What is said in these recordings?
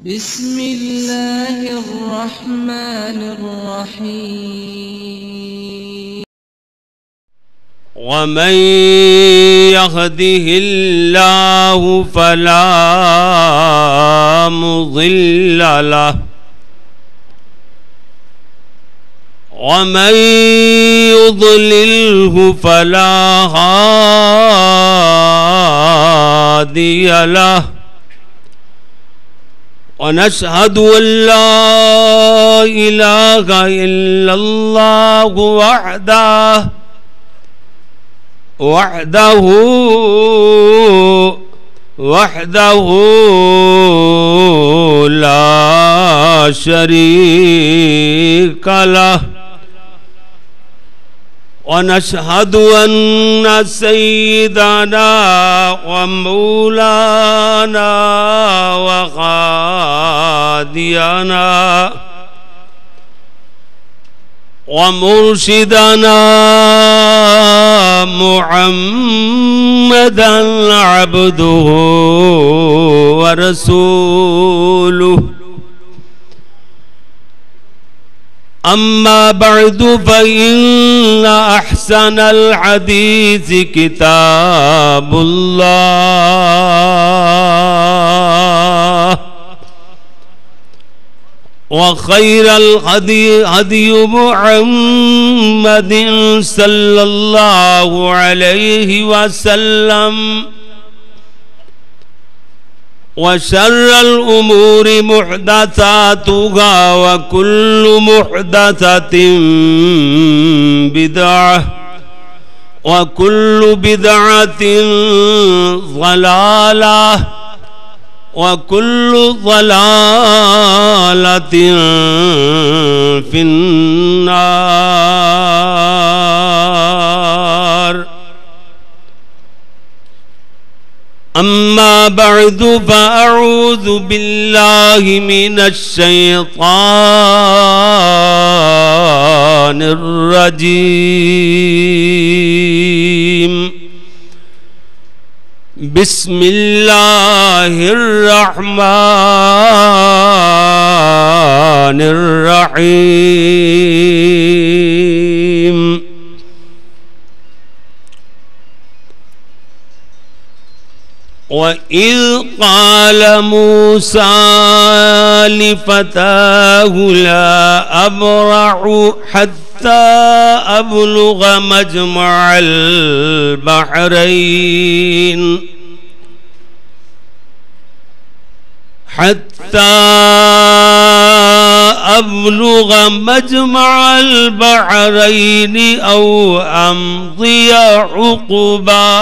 بسم الله الرحمن الرحيم ومن يهده الله فلا مضل له ومن يضلله فلا هادي له ونشهد أن لا إله إلا الله وحده لا شريك له ونشهد أن سيدنا ومولانا وهادينا ومرشدنا محمدا عبده ورسوله أما بعد فإن أحسن الحديث كتاب الله وخير الهدي هدي محمد صلى الله عليه وسلم وشر الأمور محدثاتها وكل محدثة بدعة وكل بدعة ضلالة وكل ضلالة في النار. أما بعد فأعوذ بالله من الشيطان الرجيم. بسم الله الرحمن الرحيم. وَإِذْ قَالَ مُوسَى لِفَتَاهُ لَا أَبْرَحُ حَتَّى أَبْلُغَ مَجْمَعَ الْبَحْرَيْنِ أو أمضي حقبا.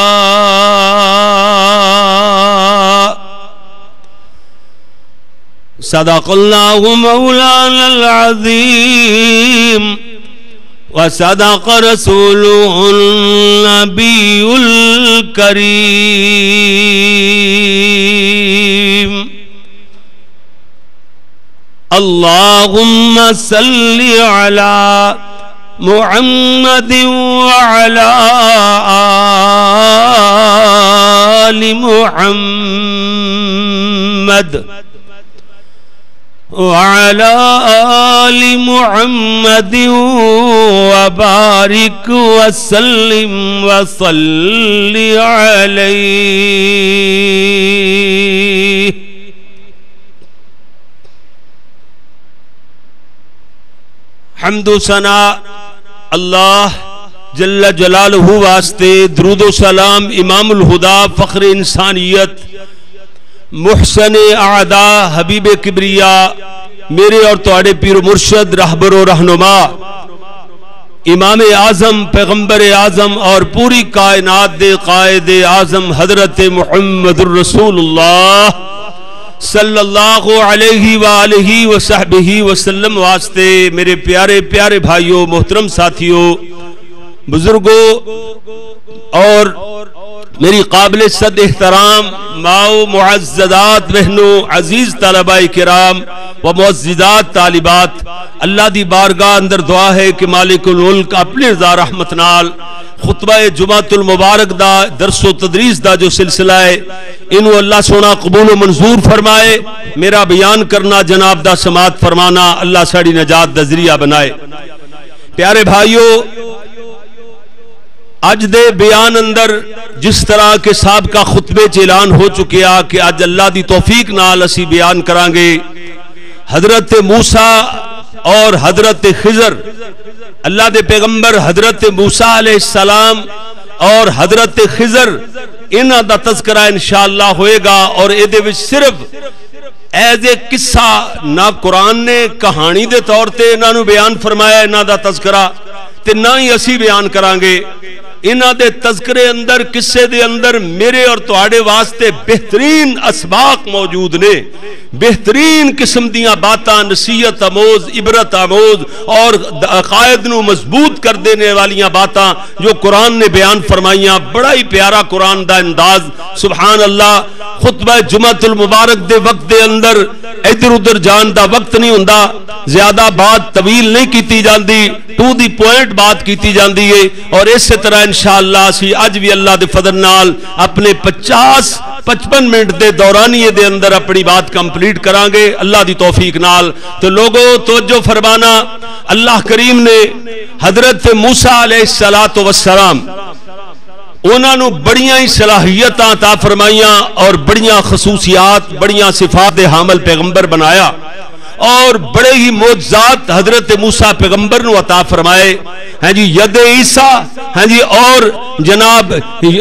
صدق الله مولانا العظيم وصدق رسوله النبي الكريم. اللهم صل على محمد وعلى آل محمد وعلى آل محمد وبارك وسلم وصل عليه. حمد و ثنا اللہ جل جلالہ واسطے، درود و سلام امام الہدا فخر انسانیت محسن اعداء حبیب کبریا میرے اور تواڈے پیر و مرشد رہبر و رہنما امام اعظم پیغمبر اعظم اور پوری کائنات دے قائد اعظم حضرت محمد الرسول اللہ صلی اللہ علیہ وآلہ وصحبہ وسلم واسطے میرے پیارے پیارے بھائیوں، محترم ساتھیوں، بزرگوں اور میری قابل صد احترام ماؤ معززات بہنوں، عزیز طلباء کرام و معززات طالبات، اللہ دی بارگاہ اندر دعا ہے کہ مالک الملک اپنی رضا رحمت نال خطبہ جمعۃ المبارک دا درس و تدریس دا جو سلسلہ ہے انہوں اللہ سونا قبول و منظور فرمائے. میرا بیان کرنا جناب دا سماعت فرمانا اللہ ساڑی نجات دا ذریعہ بنائے. پیارے بھائیو، اج دے بیان اندر جس طرح کے سابقہ خطبے اعلان ہو چکیا کہ اج اللہ دی توفیق نال اسی بیان کرانگے حضرت موسیٰ اور حضرت خضر، اللہ دے پیغمبر حضرت موسیٰ علیہ السلام اور حضرت خضر انہاں دا تذکرہ انشاءاللہ ہوئے گا. اور ایدے وچ صرف ایز اے قصہ نہ قرآن نے کہانی دے طور تے انہاں نو بیان فرمایا انہاں دا تذکرہ تے نہ ہی اسی بیان کرانگے. انہاں دے تذکرے اندر قصے دے اندر میرے اور تواڈے واسطے بہترین اسباق موجود نے، بہترین قسم دیاں باتاں نصیحت آموز عبرت آموز اور عقائد نو مضبوط کر دینے والیاں باتاں جو قرآن نے بیان فرمائیاں. بڑا ہی پیارا قرآن دا انداز، سبحان اللہ. خطبہ جمعۃ المبارک دے وقت دے اندر ادھر ادھر جان دا وقت نہیں ہوندا، زیادہ بات طویل نہیں کیتی جاندی، ٹو دی پوائنٹ بات کیتی جاندی ہے. اور اسی طرح انشاءاللہ اسی اج بھی اللہ دے فضل نال اپنے 55 منٹ دے دورانیے دے اندر اپنی بات کمپلیٹ کرانگے اللہ دی توفیق نال. تو لوگوں توجہ فرمانا، اللہ کریم نے حضرت موسیٰ علیہ السلام انہاں نو بڑیاں ہی صلاحیتاں عطا فرمائیاں اور بڑیاں خصوصیات بڑیاں صفات حامل پیغمبر بنایا اور بڑے ہی معجزات حضرت موسیٰ پیغمبر نو عطا فرمائے. ہاں جی ید عیسیٰ، ہاں جی اور جناب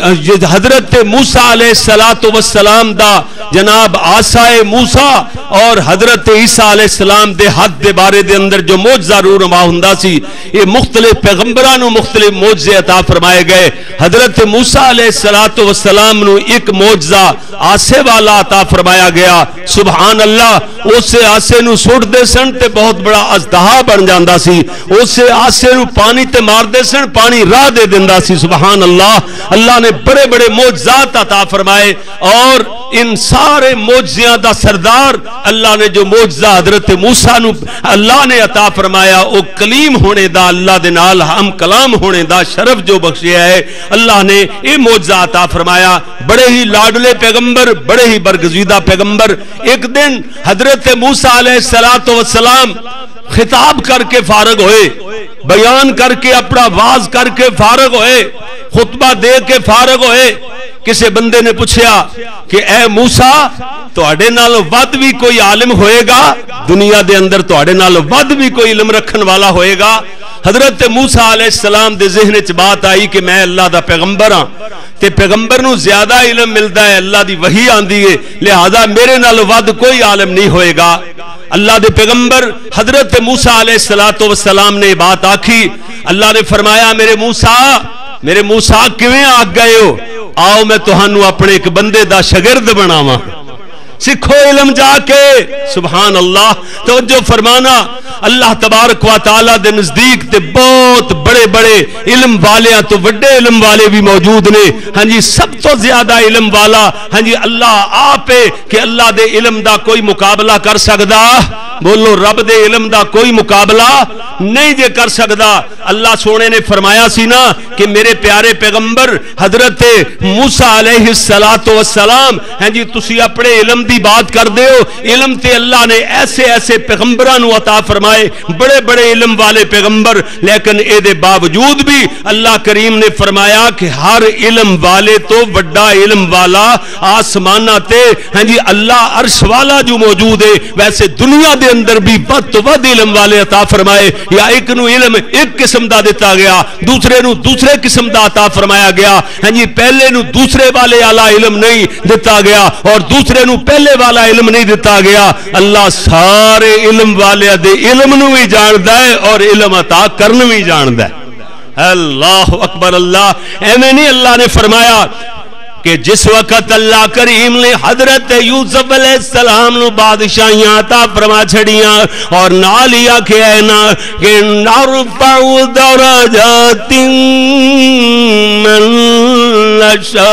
حضرت موسیٰ علیہ السلام دا جناب عصائے موسیٰ اور حضرت عیسیٰ علیہ السلام دے ہاتھ دے بارے دے اندر جو معجزہ رونما ہوندا سی، یہ مختلف پیغمبراں نو مختلف معجزے عطا فرمائے گئے. حضرت موسیٰ علیہ السلام نو ایک معجزہ آسے والا عطا فرمایا گیا. سبحان اللہ. اسے آسے نو سٹ دے سن تے بہت بڑا اژدہا بن جاندا سی، اسے آسے نو پانی تے مار دے سن پانی راہ دے دیندا سی. سبحان اللہ. اللہ نے بڑے بڑے معجزات عطا فرمائے اور ان سارے معجزیاں دا سردار اللہ نے جو معجزہ حضرت موسیٰ نو اللہ نے عطا فرمایا او کلیم ہونے دا، اللہ دے نال ہم کلام ہونے دا شرف جو بخشیا ہے اللہ نے یہ معجزہ عطا فرمایا. بڑے ہی لاڈلے پیغمبر، بڑے ہی برگزیدہ پیغمبر. ایک دن حضرت موسیٰ علیہ السلام خطاب کر کے فارغ ہوئے، بیان کر کے اپنا واز کر کے فارغ ہوئے، خطبہ دے کے فارغ ہوئے. کسی بندے نے پوچھا کہ اے موسیٰ تواڈے نال ود بھی کوئی عالم ہوئے گا دنیا دے اندر، تواڈے نال ود بھی کوئی علم رکھن والا ہوئے گا؟ حضرت موسیٰ علیہ السلام دے ذہن وچ بات آئی کہ میں اللہ دا پیغمبر ہاں تے پیغمبر نو زیادہ علم ملدا ہے، اللہ دی وحی آندی ہے، لہذا میرے نال ود کوئی عالم نہیں ہوئے گا. اللہ دے پیغمبر حضرت موسیٰ علیہ السلام نے بات آکھی. اللہ نے فرمایا میرے موسیٰ کیویں آ گئے ہو؟ آؤ میں تہانوں اپنے ایک بندے دا شاگرد بناواں، سکھو علم جا کے. سبحان اللہ. توجہ فرمانا، اللہ تبارک و تعالی دے نزدیک تے بہت بڑے بڑے علم والیاں تو بڑے علم والے بھی موجود نے. ہاں جی سب تو زیادہ علم والا ہاں جی اللہ آپ ہے کہ اللہ دے علم دا کوئی مقابلہ کر سکدا؟ بولو رب دے علم دا کوئی مقابلہ نہیں جے کر سکدا. اللہ سونے نے فرمایا سی نا کہ میرے پیارے پیغمبر حضرت موسیٰ علیہ السلام ہاں جی تسی اپنے علم دی بات کر دے ہو. علم تے اللہ نے ایسے ایسے پیغمبراں نو عطا فرمائے، بڑے بڑے علم والے پیغمبر، لیکن اے دے باوجود بھی اللہ کریم نے فرمایا کہ ہر علم والے تو بڑا علم والا آسمانہ تے ہاں جی اللہ عرش والا جو موجود ہے، ویسے دنیا دے اندر بھی ود تو ود علم والے عطا فرمائے. یا ایک نو علم ایک قسم دا دیتا گیا، دوسرے نو دوسرے قسم دا عطا فرمایا گیا. ہاں جی پہلے نو دوسرے والے اعلی علم نہیں دیتا گیا اور دوسرے نو پہلے والا علم نہیں دیتا گیا. اللہ سارے علم والے دے علم نو بھی جاندا ہے اور علم عطا کرن بھی جاندا ہے. اللہ اکبر. اللہ ایویں نہیں اللہ نے فرمایا کہ جس وقت اللہ کریم نے حضرت یوسف علیہ السلام نو بادشاہیاں عطا فرما چھڑیاں اور نال ہی آکھیا ہے نا کہ نرفع درجات من نشاء،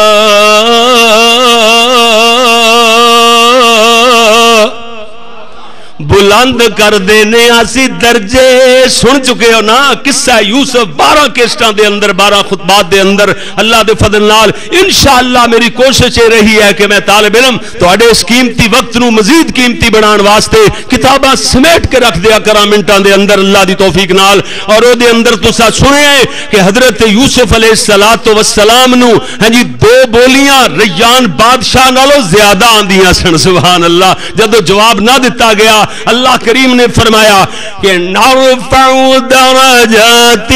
بلند کر دینے اسی درجے سن چکے ہو نا قصہ یوسف 12 کیسٹاں دے اندر 12 خطبات دے اندر اللہ دے فضل نال انشاءاللہ میری کوشش یہ رہی ہے کہ میں طالب علم تواڈے اس قیمتی وقت نو مزید قیمتی بنان واسطے کتاباں سمیٹ کے رکھ دیا کراں منٹاں دے اندر اللہ دی توفیق نال اور او دے اندر تساں سنیا ہے کہ حضرت یوسف علیہ السلام نو ہاں جی 2 بولیاں ریان بادشاہ نالوں زیادہ آندیاں سن سبحان اللہ جدو جواب نہ دیتا گیا اللہ کریم نے فرمایا کہ نرفع درجات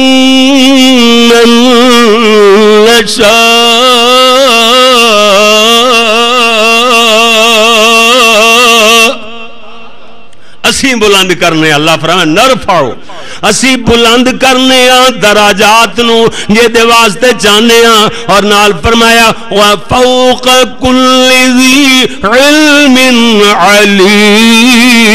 من نشاء اسی بلند کرنے اللہ فرمایا نرفع اسی بلند کرنے دراجات نو یہ دے واسطے چاہنے اور نال فرمایا وفوق کل ذی علم علیم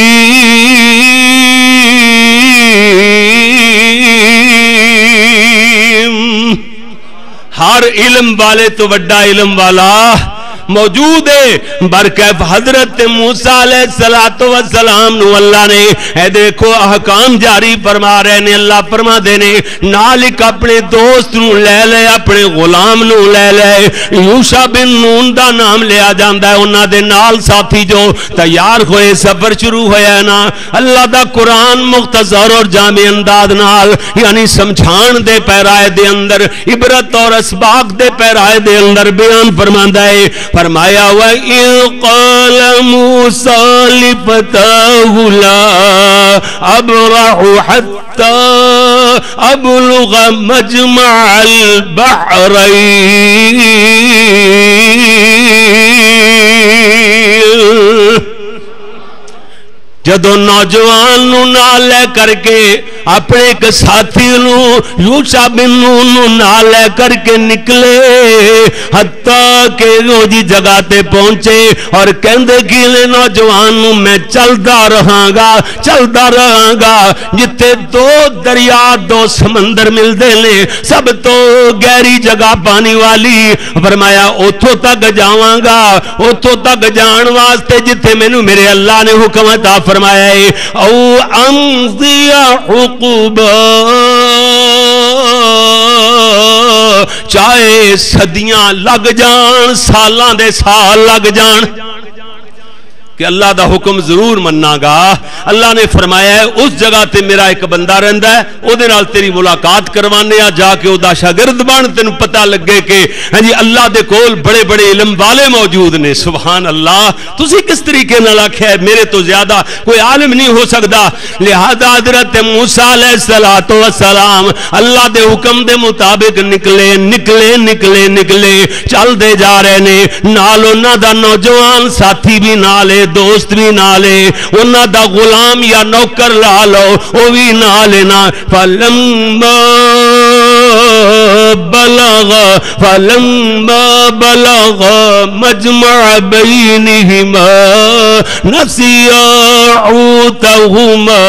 ہر علم والے تو بڑا علم والا موجود ہے برکیف حضرت موسیٰ علیہ السلام نو اللہ نے اے دیکھو احکام جاری فرما رہے نے اللہ فرما دینے نالک اپنے دوست نو لے لے اپنے غلام نو لے لے یوشع بن نون دا نام لیا جاندہ ہے انہاں دے نال ساتھی جو تیار ہوئے سفر شروع ہویا نا اللہ دا قرآن مختصر اور جامع انداز نال یعنی سمجھان دے پیرائے دے اندر عبرت اور اسباق دے پیرائے دے اندر بیان فرماندہ ہے فرمایا وَإِذْ قَالَ مُوسَىٰ لِفَتَاهُ لَا أَبْرَحُ حَتَّى أَبْلُغَ مَجْمَعَ الْبَحْرَيْنِ جدو نوجوان نو نال لے کر کے اپنے ایک ساتھی نو یوشع بن نون نو نال لے کر کے نکلے حتیٰ کہ وہ جی جگہ تے پہنچے اور کہندے گیلے نوجوان نو میں چلدا رہاں گا جتے 2 دریا 2 سمندر مل دے لے سب تو گہری جگہ پانی والی فرمایا اتھوں تک جاواں گا اتھوں تک جان واسطے جتے مینوں میرے اللہ نے حکم عطا فرمایا ہے او امضی حقوبا چاہے صدیاں لگ جان سالاں دے سال لگ جان کہ اللہ دا حکم ضرور مننا گا اللہ نے فرمایا ہے اس جگہ تے میرا ایک بندہ رہندا ہے او دے نال تیری ملاقات کروانے جا کے او دا شاگرد بن تینوں پتہ لگے کہ ہاں جی اللہ دے کول بڑے بڑے علم والے موجود نے سبحان اللہ تسی کس طریقے نال آکھیا ہے میرے تو زیادہ کوئی عالم نہیں ہو سکدا لہذا حضرت موسیٰ علیہ السلام اللہ دے حکم دے مطابق نکلے چل دے جا رہے نے نال انہاں دا نوجوان ساتھی بھی نالے دوست بھی نالے انہاں دا غلام یا نوکر لا لو او بھی نالے نا فلما بلغ مجمع بینہما نسیا حوتہما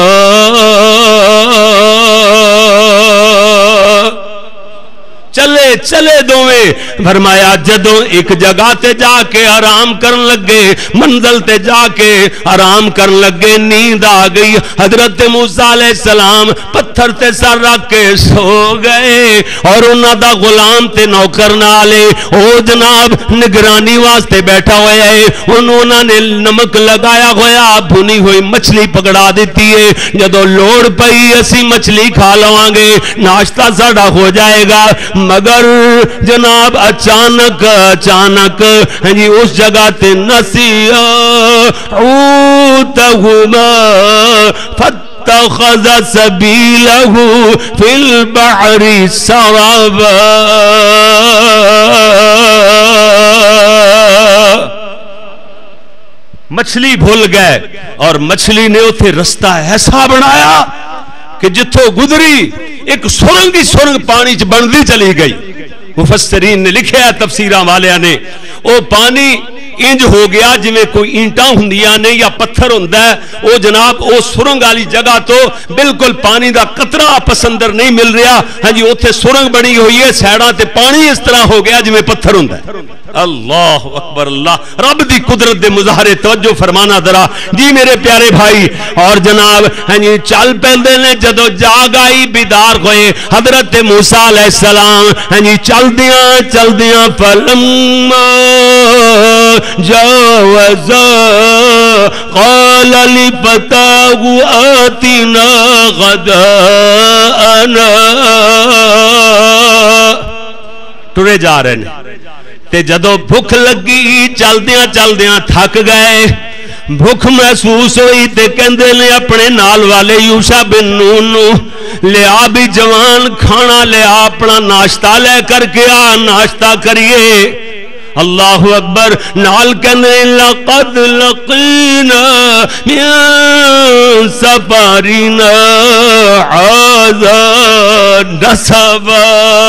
چلے دوویں فرمایا جدوں ایک جگہ تے جا کے آرام کرن لگے منزل تے جا کے آرام کرن لگے نیند آ گئی حضرت موسیٰ علیہ السلام پتھر تے سر رکھ کے سو گئے اور انہاں دا غلام تے نوکر نالے او جناب نگرانی واسطے بیٹھا ہویا ہے انہوں نے نمک لگایا ہویا بھنی ہوئی مچھلی پکڑا دیتی ہے جدوں لوڑ پئی اسی مچھلی کھا لواں گے ناشتہ ساڈا ہو جائے گا مگر جناب اچانک جی اس جگہ تے نسیا حوتہما فاتخذ سبیلہ فی البحر سربا مچھلی بھول گئے اور مچھلی نے اتھے رستہ ایسا بنایا کہ جتھوں گزری ایک سرنگ پانی چ بندی چلی گئی مفسرین نے لکھیا تفسیراں والیاں نے او پانی इंज हो गया जिवें कोई ईंटां हुंदियां ने या पत्थर हुंदा है वो जनाब वो सुरंग वाली जगह तो बिल्कुल पानी का कतरा आपस अंदर नहीं मिल रहा। हाँ जी उत्थे सुरंग बनी हुई है सैडां ते पानी इस तरह हो गया जिवें पत्थर हुंदा है। अल्लाह अकबर अल्लाह रब दी कुदरत दे मुजाहरे तवज्जो फरमाना जरा जी मेरे प्यारे भाई। और जनाब हाँ जी चल पैंदे ने जदों जाग आई बिदार होए हजरत मूसा अलैहिस्सलाम हाँ जी चलदियां चलदियां फलम्मा जावज़ा क़ाल लिफ़ताहु आतिना ग़दाअना टुरे जा रहे हैं ते जदों भुख लगी चलदियां चलदियां थक गए भुख महसूस हुई ते कहंदे ने अपने नाल वाले यूशा बिन नून नूं लिया भी जवान खाना लिया अपना नाश्ता ले करके आ नाश्ता करिए। अल्लाहु अकबर नाल कहंदे लक़द लक़ीना मिन सफरिना हाज़ा नसबा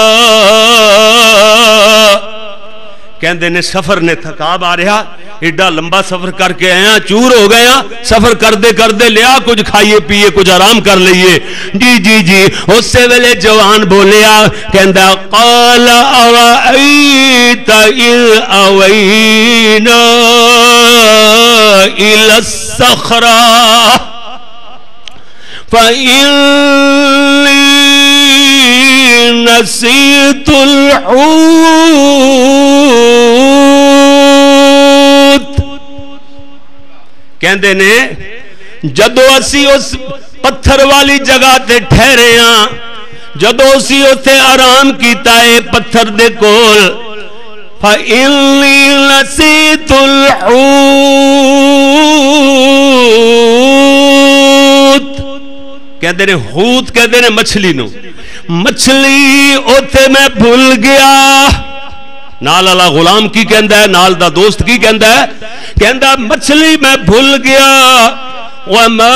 कहंदे ने सफर ने थका मारिया एडा लंबा सफर करके आया चूर हो गया सफर करते करते लिया कुछ खाइए पीए कुछ आराम कर लीए। जी जी जी उस वेले जवान बोलिया कहंदा क़ाल अरअयता इज़ अवैना इला सखरा फ़इन्नी नसीतुल हूत कहंदे ने जदों असी उस पत्थर वाली जगह ते ठहरे हां जदों असी उत्थे आराम कीता है पत्थर दे कोल फ़इन्नी नसीतुल हूत कहते ने हूत कहते ने मछली नूं मछली उथे मैं भूल गया। नाल वाला गुलाम की कहंदा है नाल दा दोस्त की कहंदा है कहंदा मछली मैं भूल गया वमा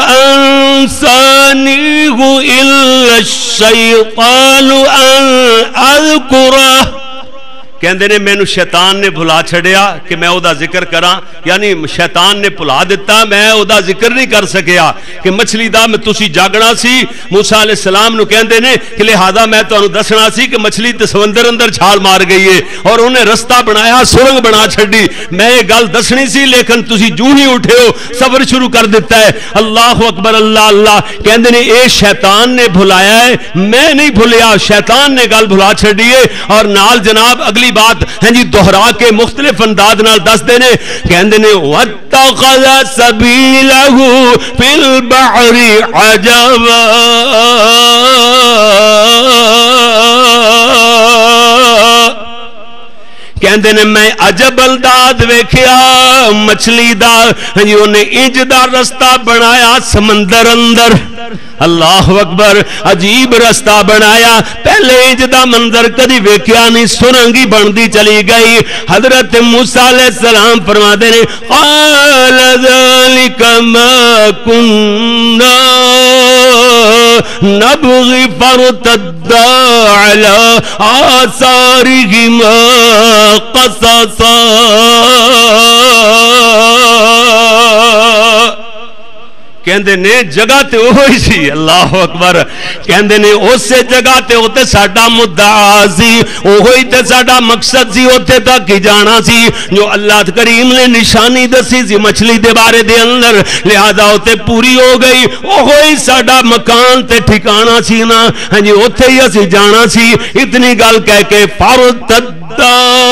अंसानीहु इल्ला शैतानु अन अज़कुरा कहंदे ने मैनू शैतान ने भुला छड़िया कि मैं ओदा जिक्र करा यानी शैतान ने भुला दिता मैं ओदा जिक्र नहीं कर सकिया कि मछली दा मैं तुसी जागना सी। मूसा अलैहिस्सलाम नू कहंदे ने कि लिहाजा मैं तुहानू दसना सी कि मछली ते समंदर अंदर छाल मार गई है और उन्हें रस्ता बनाया सुरंग बना छड़ी मैं ये गल दसनी सी लेकिन तुसी जूं ही उठे हो सफर शुरू कर दिता है। अल्लाह अकबर अल्लाह अल्लाह कहंदे ने ये शैतान ने भुलाया है मैं नहीं भुलिया शैतान ने गल भुला छड़ी है। और नाल जनाब अगली बात है जी दोहरा के मुख्तलिफ अंदाज नाल दसदे ने कहंदे ने वत्तखज़ सबीलहु फिल बहरी अजबा कहंदे ने मैं अजब अंदाज वेखिया मछली दा जी उन्हें इंज दा रस्ता बनाया समंदर अंदर। अल्लाह अकबर अजीब रस्ता बनाया पहले इंज दा मंजर कदी वेख्या नहीं सुरंगी बनती चली गई। हजरत मूसा अलैहिस्सलाम फरमाते ने क़ाल ज़ालिका मा कुन्ना नबग़ी फरतद्दा अला आसारिहिमा क़ससा कहंदे ने जगह ते ओही सी। अल्लाह अकबर कहंदे ने उस जगह ते उत्ते साडा मुद्दा सी ओही ते साडा मकसद सी उत्थे तक ही जाना सी जो अल्लाह करीम ने निशानी दसी सी मछली दे बारे दे अंदर लिहाजा उत्ते पूरी हो गई ओही साडा मकान ते ठिकाना सी ना। हाँ जी उत्थे ही असी जाना सी इतनी गल कह के फरतद्दा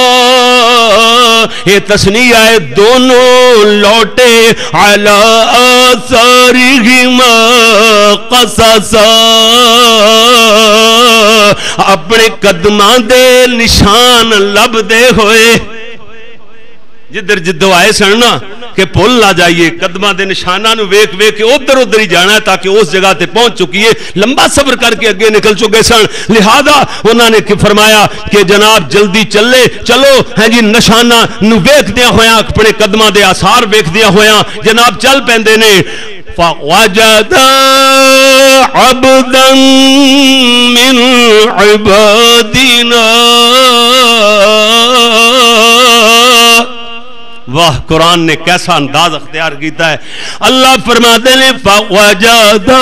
ये तस्नीया है दोनों लौटे अला आसारिहिमा क़ससा अपने कदमां दे निशान लभदे होए जिधर जिद्धों आए सन ना कि भुल ना जाइए कदमां दे निशाना नूं वेख वेख के उधर उधर ही जाना है ताकि उस जगह ते पहुंच चुकी है लंबा सफर करके अगे निकल चुके सन। लिहाजा उन्होंने फरमाया कि जनाब जल्दी चले चलो है जी निशाना नूं वेखदिया होया अपने कदमां दे आसार वेखदिया होया जनाब चल पैंदे ने। फवजदा अब्दन मिन इबादिना واہ قرآن نے کیسا انداز اختیار کیتا ہے. اللہ فرماتے ہیں فوجدا،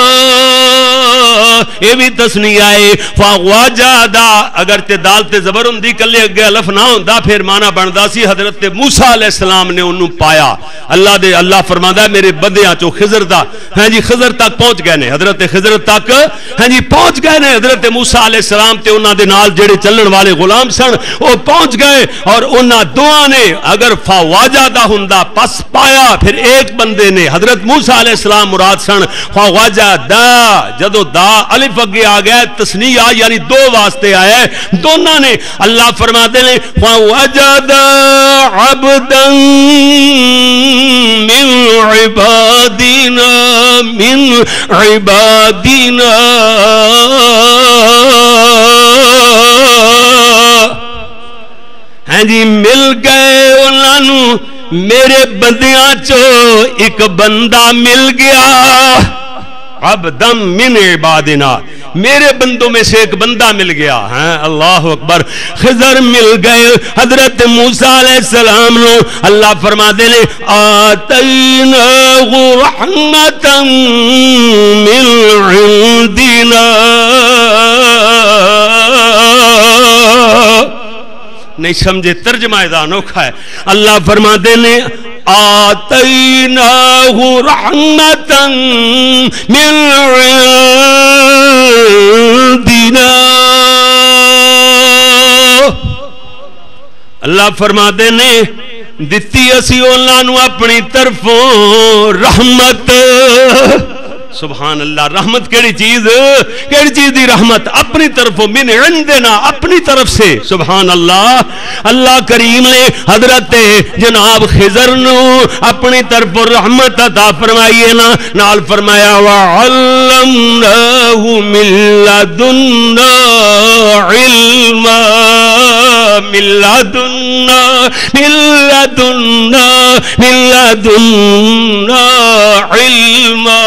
یہ بھی تسنیہ ہے فوجدا، اگر تے دال تے زبر ہوندی کلے اگے الف نہ ہوندا پھر معنی بندا سی حضرت موسیٰ علیہ السلام نے انہوں پایا. اللہ فرماتا ہے میرے بندیاں چو خضر دا ہاں جی خضر تک پہنچ گئے نے، حضرت خضر تک ہاں جی پہنچ گئے نے. حضرت موسیٰ علیہ السلام تے انہاں دے نال جڑے چلن والے غلام سن وہ پہنچ گئے اور انہاں دعا نے اگر فواجدہ ہوندا پس پایا پھر ایک بندے نے حضرت موسیٰ علیہ السلام مراد سن. فواجدہ جدو دا الف اگے آ گیا تسنیہ یعنی دو واسطے آیا دونوں نے. اللہ فرماتے ہیں فوجد عبدا من عبادنا ہاں جی مل گئے انہوں میرے بندیاں چو ایک بندہ مل گیا. عبدم من عبادنا، میرے بندوں میں سے ایک بندہ مل گیا. ہاں اللہ اکبر. خضر مل گئے حضرت موسیٰ علیہ السلام نو. اللہ فرماتے ہیں آتیناہ رحمتا من عندنا، نہیں سمجھے ترجمہ ادا انوکھا ہے. اللہ فرماتے ہیں آتیناہ رحمتا من عندنا. اللہ فرماتے ہیں دتی اسی انہاں نو اپنی طرفوں رحمت. سبحان اللہ. رحمت کیڑی چیز دی رحمت اپنی طرفوں من عندنا اپنی طرف سے. سبحان اللہ. اللہ کریم نے حضرت جناب خضر نو اپنی طرف رحمت عطا فرمائیے نا نال فرمایا وعلمناہ من لدنا علما من لدنا علما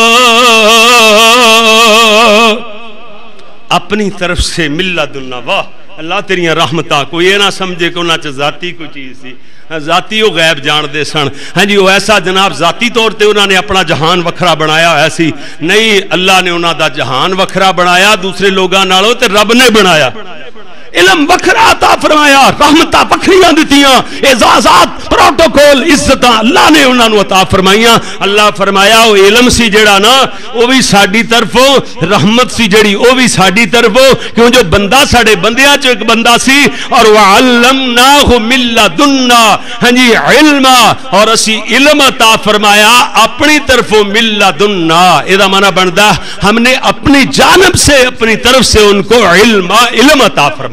اپنی طرف سے ملت اللہ. واہ اللہ تیریاں رحمتاں کو یہ نہ سمجھے کہ انہاں چ ذاتی کوئی چیز سی. ذاتی وہ غیب جان دے سن. ہاں جی وہ ایسا جناب ذاتی طور تے انہوں نے اپنا جہان وکھرا بنایا ہوا سی نہیں. اللہ نے انہوں دا جہان وکھرا بنایا دوسرے لوگاں نالوں تے رب نے بنایا. علم وکھرا عطا فرمایا رحمتاں وکھریاں دتیاں اعزازات پروٹوکول عزتاں اللہ نے انہاں نوں عطا فرمائیاں. اللہ فرمایا وہ علم سی جڑا نا وہ بھی ساڈی طرفوں رحمت سی جڑی وہ بھی ساڈی طرفوں کیوں جو بندہ ساڈے بندیاں چ ایک بندہ سی اور وعلمناہ من لدنا ہاں جی علما اور اسی علم عطا فرمایا اپنی طرفوں من لدنا. ادا معنی بندا ہم نے اپنی جانب سے اپنی طرف سے ان کو علم عطا فرمایا.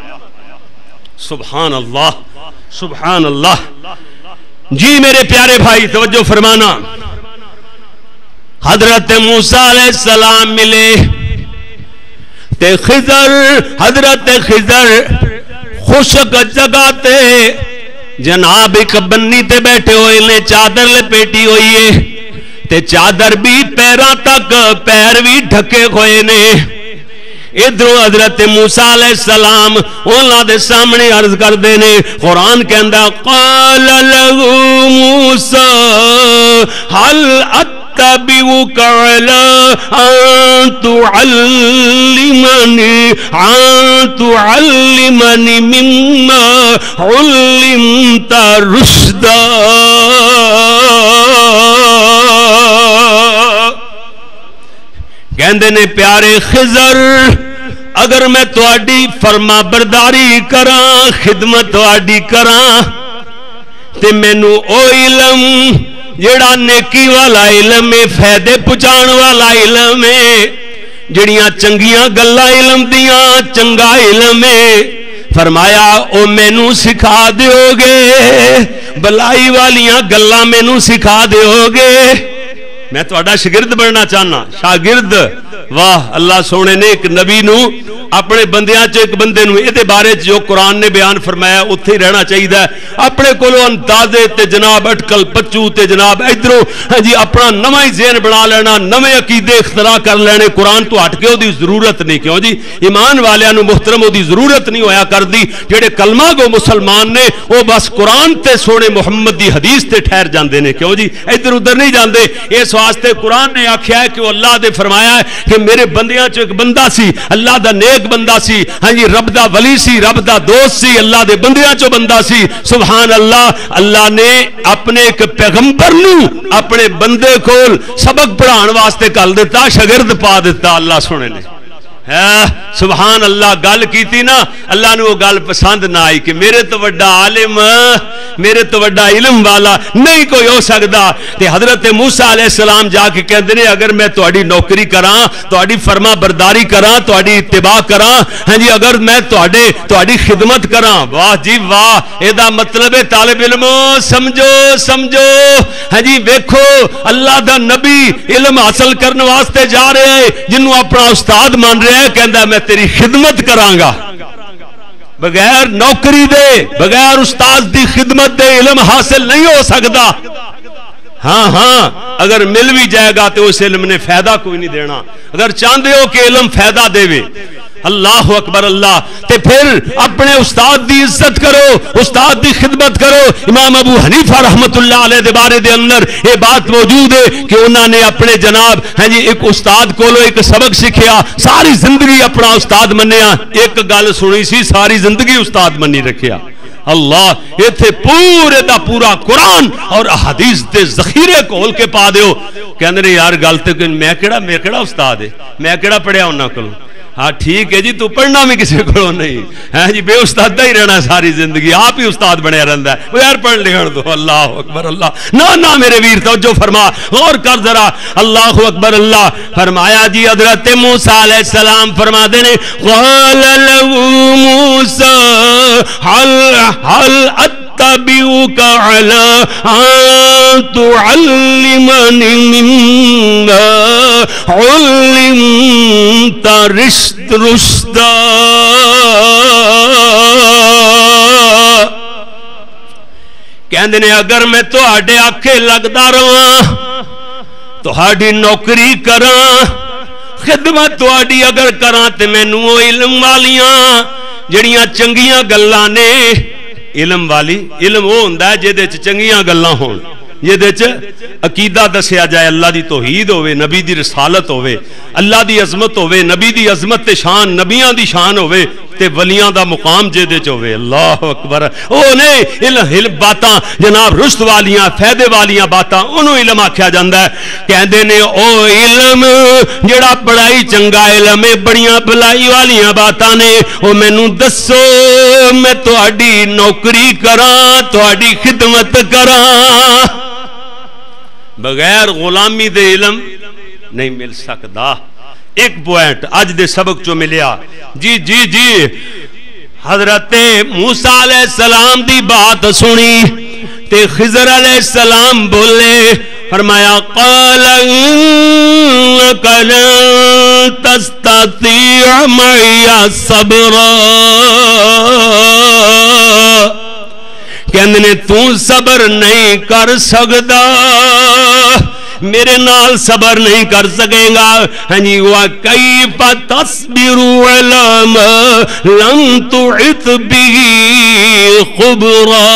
سبحان اللہ سبحان اللہ. جی میرے پیارے بھائی توجہ فرمانا. حضرت موسیٰ علیہ السلام ملے تے خضر حضرت خضر خشک جگہ تے جناب ایک بنی تے بیٹھے ہوئے نے چادر لپیٹی ہوئی ہے تے چادر بھی پیراں تک پیر بھی ڈھکے ہوئے نے. ادھر حضرت موسیٰ علیہ السلام اللہ دے سامنے عرض کر دینے. قرآن کے اندر قال لہو موسیٰ حل اتبعک علی ان تعلمنی مما علمت رشدا. کہندے نے پیارے خضر اگر میں تواڈی فرما برداری کراں خدمت تواڈی کراں تے مینوں او علم جڑا نیکی والا علم ہے فائدے پہنچان والا علم ہے جڑیاں چنگیاں گلاں علم دیاں چنگا علم ہے فرمایا او مینوں سکھا دیو گے بلائی والیاں گلاں مینوں سکھا دیو گے. میں تہاڈا شاگرد بننا چاہنا. شاگرد واہ اللہ سونے نے ایک نبی نو اپنے بندیاں چ ایک بندے نو یہ بارے جو قرآن نے بیان فرمایا اتنے ہی رہنا چاہیے. اپنے کولو اندازے تے جناب اٹکل پچو تے جناب ادھروں ہاں جی اپنا نواں ہی ذہن بنا لینا, نویں عقیدے اختراع کر لینے. قرآن تو ہٹ کے وہ ضرورت نہیں. کیوں جی ایمان والیاں نو محترم وہ ضرورت نہیں ہویا کرتی. جڑے کلمہ گو مسلمان نے وہ بس قرآن تے سونے محمد دی حدیث تے ٹھہر جاندے نے. کیوں جی ادھر ادھر نہیں جاندے. اس واسطے قرآن نے آکھیا ہے کہ وہ اللہ دے فرمایا ہے کہ میرے بندیاں چ ایک بندہ سی, اللہ دا نیک بندہ سی, ہاں جی رب دا ولی سی, رب دا دوست سی, اللہ دے بندیاں چ بندہ سی. سبحان اللہ. اللہ نے اپنے ایک پیغمبر نو اپنے بندے کول سبق پڑھان واسطے کل دیتا, شاگرد پا دیتا. اللہ سونے نے سبحان اللہ گل کیتی نا, اللہ نے وہ گل پسند نہ آئی کہ میرے تو بڑا عالم, میرے تو بڑا علم والا نہیں کوئی ہو سکتا. تے حضرت موسیٰ علیہ السلام جا کے کہندے نے اگر میں تہاڈی نوکری کراں, تہاڈی فرما برداری کراں, تہاڈی اتباع کراں, ہاں جی اگر میں تہاڈی خدمت کراں, واہ جی واہ, اے دا مطلب ہے طالب علم سمجھو سمجھو. ہاں جی ویکھو اللہ دا نبی علم حاصل کرنے واسطے جا رہے ہے, جنوں اپنا استاد مان رہے ہے, کہندا میں تیری خدمت کراں گا. بغیر نوکری دے, بغیر استاد دی خدمت دے علم حاصل نہیں ہو سکتا. ہاں ہاں اگر مل بھی جائے گا تو اس علم نے فائدہ کوئی نہیں دینا. اگر چاہتے ہو کہ علم فائدہ دے, اللہ اکبر اللہ, تے پھر اپنے استاد دی عزت کرو, استاد دی خدمت کرو. امام ابو حنیفہ رحمت اللہ علیہ دے بارے دے اندر یہ بات موجود ہے کہ انہوں نے اپنے جناب ہاں جی ایک استاد کولو ایک سبق سیکھیا, ساری زندگی اپنا استاد منیا. ایک گل سنی سی, ساری زندگی استاد منی رکھیا. اللہ ایتھے پورے دا پورا قرآن اور احادیث دے ذخیرے کھول کے پا دیو. کہندے نے یار گل تے میں کیڑا استاد ہے, میں کیڑا پڑھیا انہاں کولوں. ہاں ٹھیک ہے جی, تو پڑھنا بھی کسی کو نہیں ہے جی, بے استاد ہی رہنا ساری زندگی, آپ ہی استاد بنیا رہندا ہے. وہ یار پڑھ لکھن دو. اللہ اکبر اللہ. نہ میرے ویر توجہ فرما, غور کر ذرا. اللہ اکبر اللہ. فرمایا جی حضرت موسیٰ علیہ السلام فرما دے نے قال له موسیٰ هل اتبعك على ان تعلمني مما علمت رشدا. کہندے نے اگر میں تہاڈے آکھے لگدا رہاں, تہاڈی نوکری کراں, خدمت تہاڈی اگر کراں تے مینوں علم والیاں جڑیاں چنگیاں گلاں نے. علم والی علم وہ ہوندا ہے جہدے وچ چنگیاں گلاں ہون, جہدے وچ عقیدہ دسیا جائے, اللہ دی توحید ہوے, نبی دی رسالت ہوے, اللہ دی عظمت ہوے, نبی دی عظمت تے شان, نبیاں دی شان ہوے, تے ولیاں دا مقام جہدے وچ ہوے. اللہ اکبر. او نے علم باتاں جناب رشد والیاں فائدے والیاں باتاں انہوں علم آکھیا جاندا ہے. کہندے نے او علم جڑا بڑائی چنگا علم ہے, بڑیاں بھلائی والیاں باتاں نے, او مینوں دسو میں تہاڈی نوکری کراں, تہاڈی خدمت کراں. بغیر غلامی دے علم نہیں مل سکتا. ایک پوائنٹ اج دے سبق چو ملیا. جی جی جی حضرت موسیٰ علیہ السلام دی بات سنی تے خضر علیہ السلام بولے, فرمایا قال انک لن تستطیع معی صبرا. کہندے نے تو صبر نہیں کر سکدا, میرے نال صبر نہیں کر سکے گا. ہاں جی وَكَيْفَ تَصْبِرُ عَلَى مَا لَمْ تُحِطْ بِهِ خُبْرًا.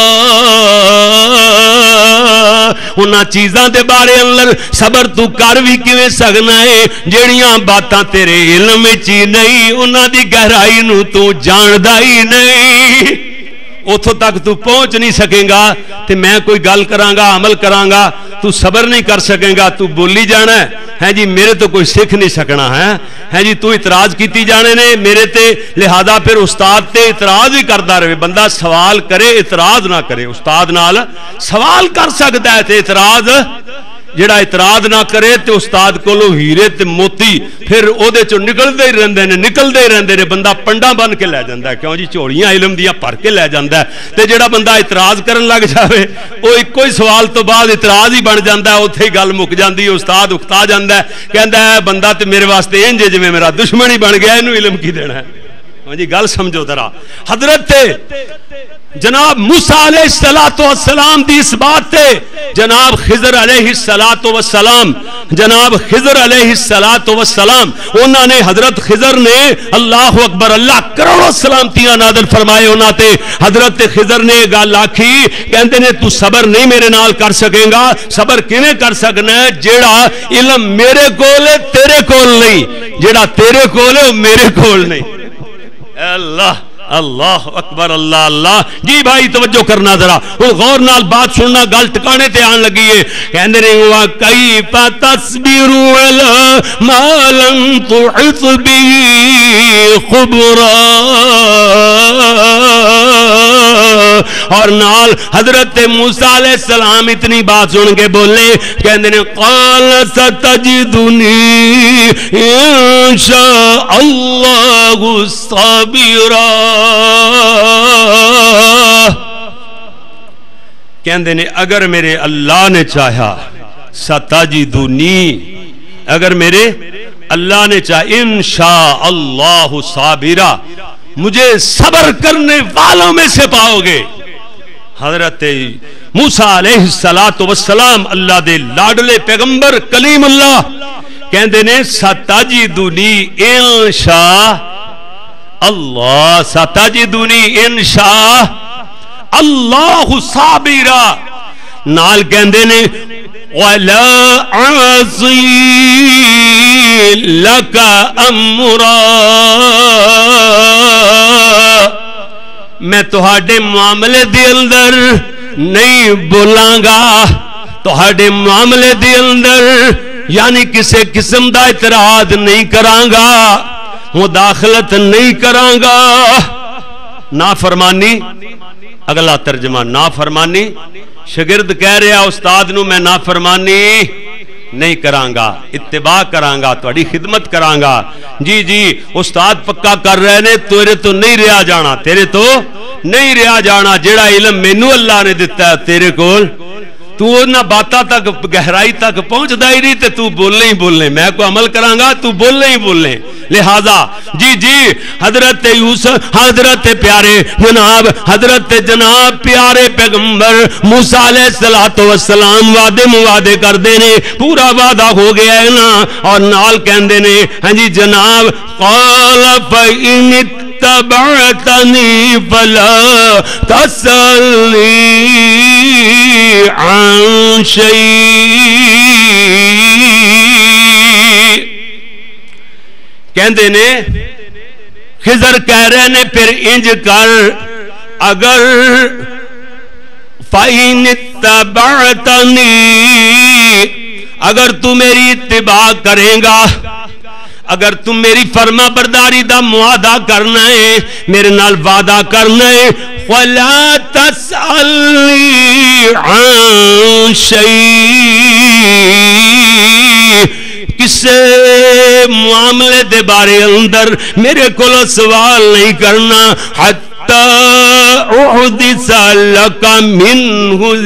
انہاں چیزاں دے بارے اندر صبر تو کر بھی کیویں سکنا ہے جڑیاں باتاں تیرے علم وچ ہی نہیں, انہاں دی گہرائی نو تو جاندا ہی نہیں. اتھوں تک تو پہنچ نہیں سکے گا تے میں کوئی گل کراں گا, عمل کراں گا, تو صبر نہیں کر سکے گا, تو بولی جانا ہے جی میرے تو کوئی سکھ نہیں سکنا ہے جی, تو اعتراض کیتی جانے نے میرے تے, لہذا پھر استاد تے اعتراض ہی کرتا رہے. بندہ سوال کرے اعتراض نہ کرے. استاد نال سوال کر سکتا ہے تے اعتراض جڑا اعتراض نہ کرے تے استاد کولو ہیرے تے موتی پھر او دے چوں نکلدے ہی رہندے نے. بندہ پنڈا بن کے لے جاندا ہے. کیوں جی چوڑیاں علم دیاں بھر کے لے جاندا ہے. تے جڑا بندہ اعتراض کرن لگ جاوے او اکو ہی سوال تو بعد اعتراض ہی بن جاندا ہے, اوتھے ہی گل مک جاندی ہے. استاد اکتا جاندا ہے, کہندا ہے بندہ تے میرے واسطے انج جویں میرا دشمن ہی بن گیا, اینوں علم کی دینا ہے. جی گل سمجھو ذرا. حضرت جناب موسیٰ علیہ السلام دی اس بات تے جناب خضر علیہ السلام جناب خضر علیہ السلام انہوں نے حضرت خضر نے اللہ اکبر اللہ کروڑوں سلامتیاں نازل فرمائے انہوں تے. حضرت خضر نے گل آکھی کہندے نے تو صبر نہیں میرے نال کر سکے گا. صبر کیویں کر سکنا ہے جیڑا علم میرے کول ہے تیرے کول نہیں, جیڑا تیرے کول ہے میرے کول نہیں. اللہ اللہ اکبر اللہ اللہ. جی بھائی توجہ کرنا ذرا غور نال بات سننا, گل ٹکانے تے آن لگی ہے. کہندے نے وا کیف تصبروا علی ما لم تحط به خبرا, اور نال حضرت موسیٰ علیہ السلام اتنی بات سن کے بولے کہندے نے قال ستجدنی انشاء اللہ صابرا. کہندے نے اگر میرے اللہ نے چاہا ستجدنی, اگر میرے اللہ نے چاہا انشاء اللہ صابرا, مجھے صبر کرنے والوں میں سے پاؤ گے. حضرت موسیٰ علیہ السلام اللہ دے لاڈلے پیغمبر کلیم اللہ کہندے نے ستجدنی انشاء اللہ, ستجدنی انشاء اللہ صابرا. نال کہندے نے وَلَا عَصِي لَكَ أَمْرًا, میں تہاڈے معاملے دے اندر نہیں بولاں گا, تہاڈے معاملے دے اندر یعنی کسی قسم دا اعتراض نہیں کراں گا, مداخلت نہیں کراں گا. نافرمانی اگلا ترجمہ نافرمانی. شاگرد کہہ رہا استاد نو میں نافرمانی نہیں کراں گا, اتباع کراں گا, تہاڈی خدمت کراں گا. جی جی استاد پکا کر رہے نے تیرے تو نہیں رہا جانا, تیرے تو نہیں رہا جانا. جیڑا علم مینوں اللہ نے دتا ہے تیرے کول تو نہ باتاں تک گہرائی تک پہنچدا ہی نہیں تے تو بولنے ہی بولنے, میں کو عمل کراں گا تو بولنے ہی بولنے. لہذا جی جی حضرت یوسف حضرت پیارے جناب حضرت جناب پیارے پیغمبر موسیٰ علیہ السلام وعدے موعدے کر دینے, پورا وعدہ ہو گیا ہے نا. اور نال کہندے نے ہاں جی جناب قال فإن اتبعتنی فلا تسألنی عن شيء. کہندے نے خضر کہہ رہے نے پھر انج کر اگر فَإِنِ اتَّبَعْتَنِي, اگر تو میری اتباع کرے گا, اگر تم میری فرما برداری دا معاہدہ کرنا ہے, میرے نال وعدہ کرنا ہے, وَلَا تَسْأَلْنِي عَن شَيْءٍ, کسے معاملے دے بارے اندر میرے کول سوال نہیں کرنا, حَتَّى أُحْدِثَ لَكَ مِنْهُ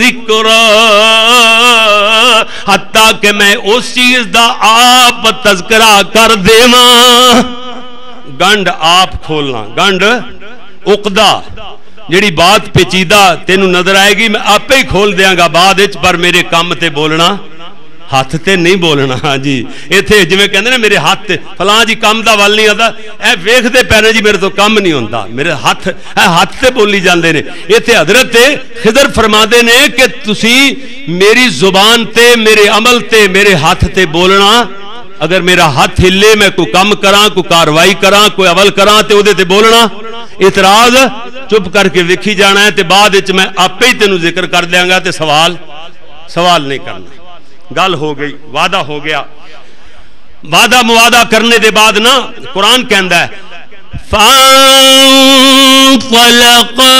ذِكْرًا, حتیٰ کہ میں اس چیز دا آپ تذکرہ کر دیواں. گنڈ آپ کھولنا, گنڈ عقدہ جیڑی بات پیچیدہ تینوں نظر آئے گی میں آپ ہی کھول دیاں گا بعد وچ, پر میرے کام تے بولنا ہاتھ تے نہیں بولنا. ہاں جی ایتھے جویں کہندے نے میرے ہاتھ تے فلاں جی کام دا ول نہیں آندا, اے ویکھدے پے نے جی میرے تو کم نہیں ہوندا, میرے ہاتھ تے بولی جاندے نے. ایتھے حضرت خضر فرماندے نے کہ تسی میری زبان تے میرے عمل تے میرے ہاتھ تے بولنا, اگر میرا ہاتھ ہلے میں کوئی کام کراں کوئی کاروائی کراں کوئی عمل کراں تے اودے تے بولنا, اعتراض چپ کر کے ویکھی جانا ہے تے بعد وچ میں آپے ہی تینوں ذکر کر دیاں گا تے سوال نہیں کرنا. گل ہو گئی, وعدہ ہو گیا. وعدہ موعدہ کرنے دے بعد نا قرآن کہندا ہے فَانْطَلَقَا,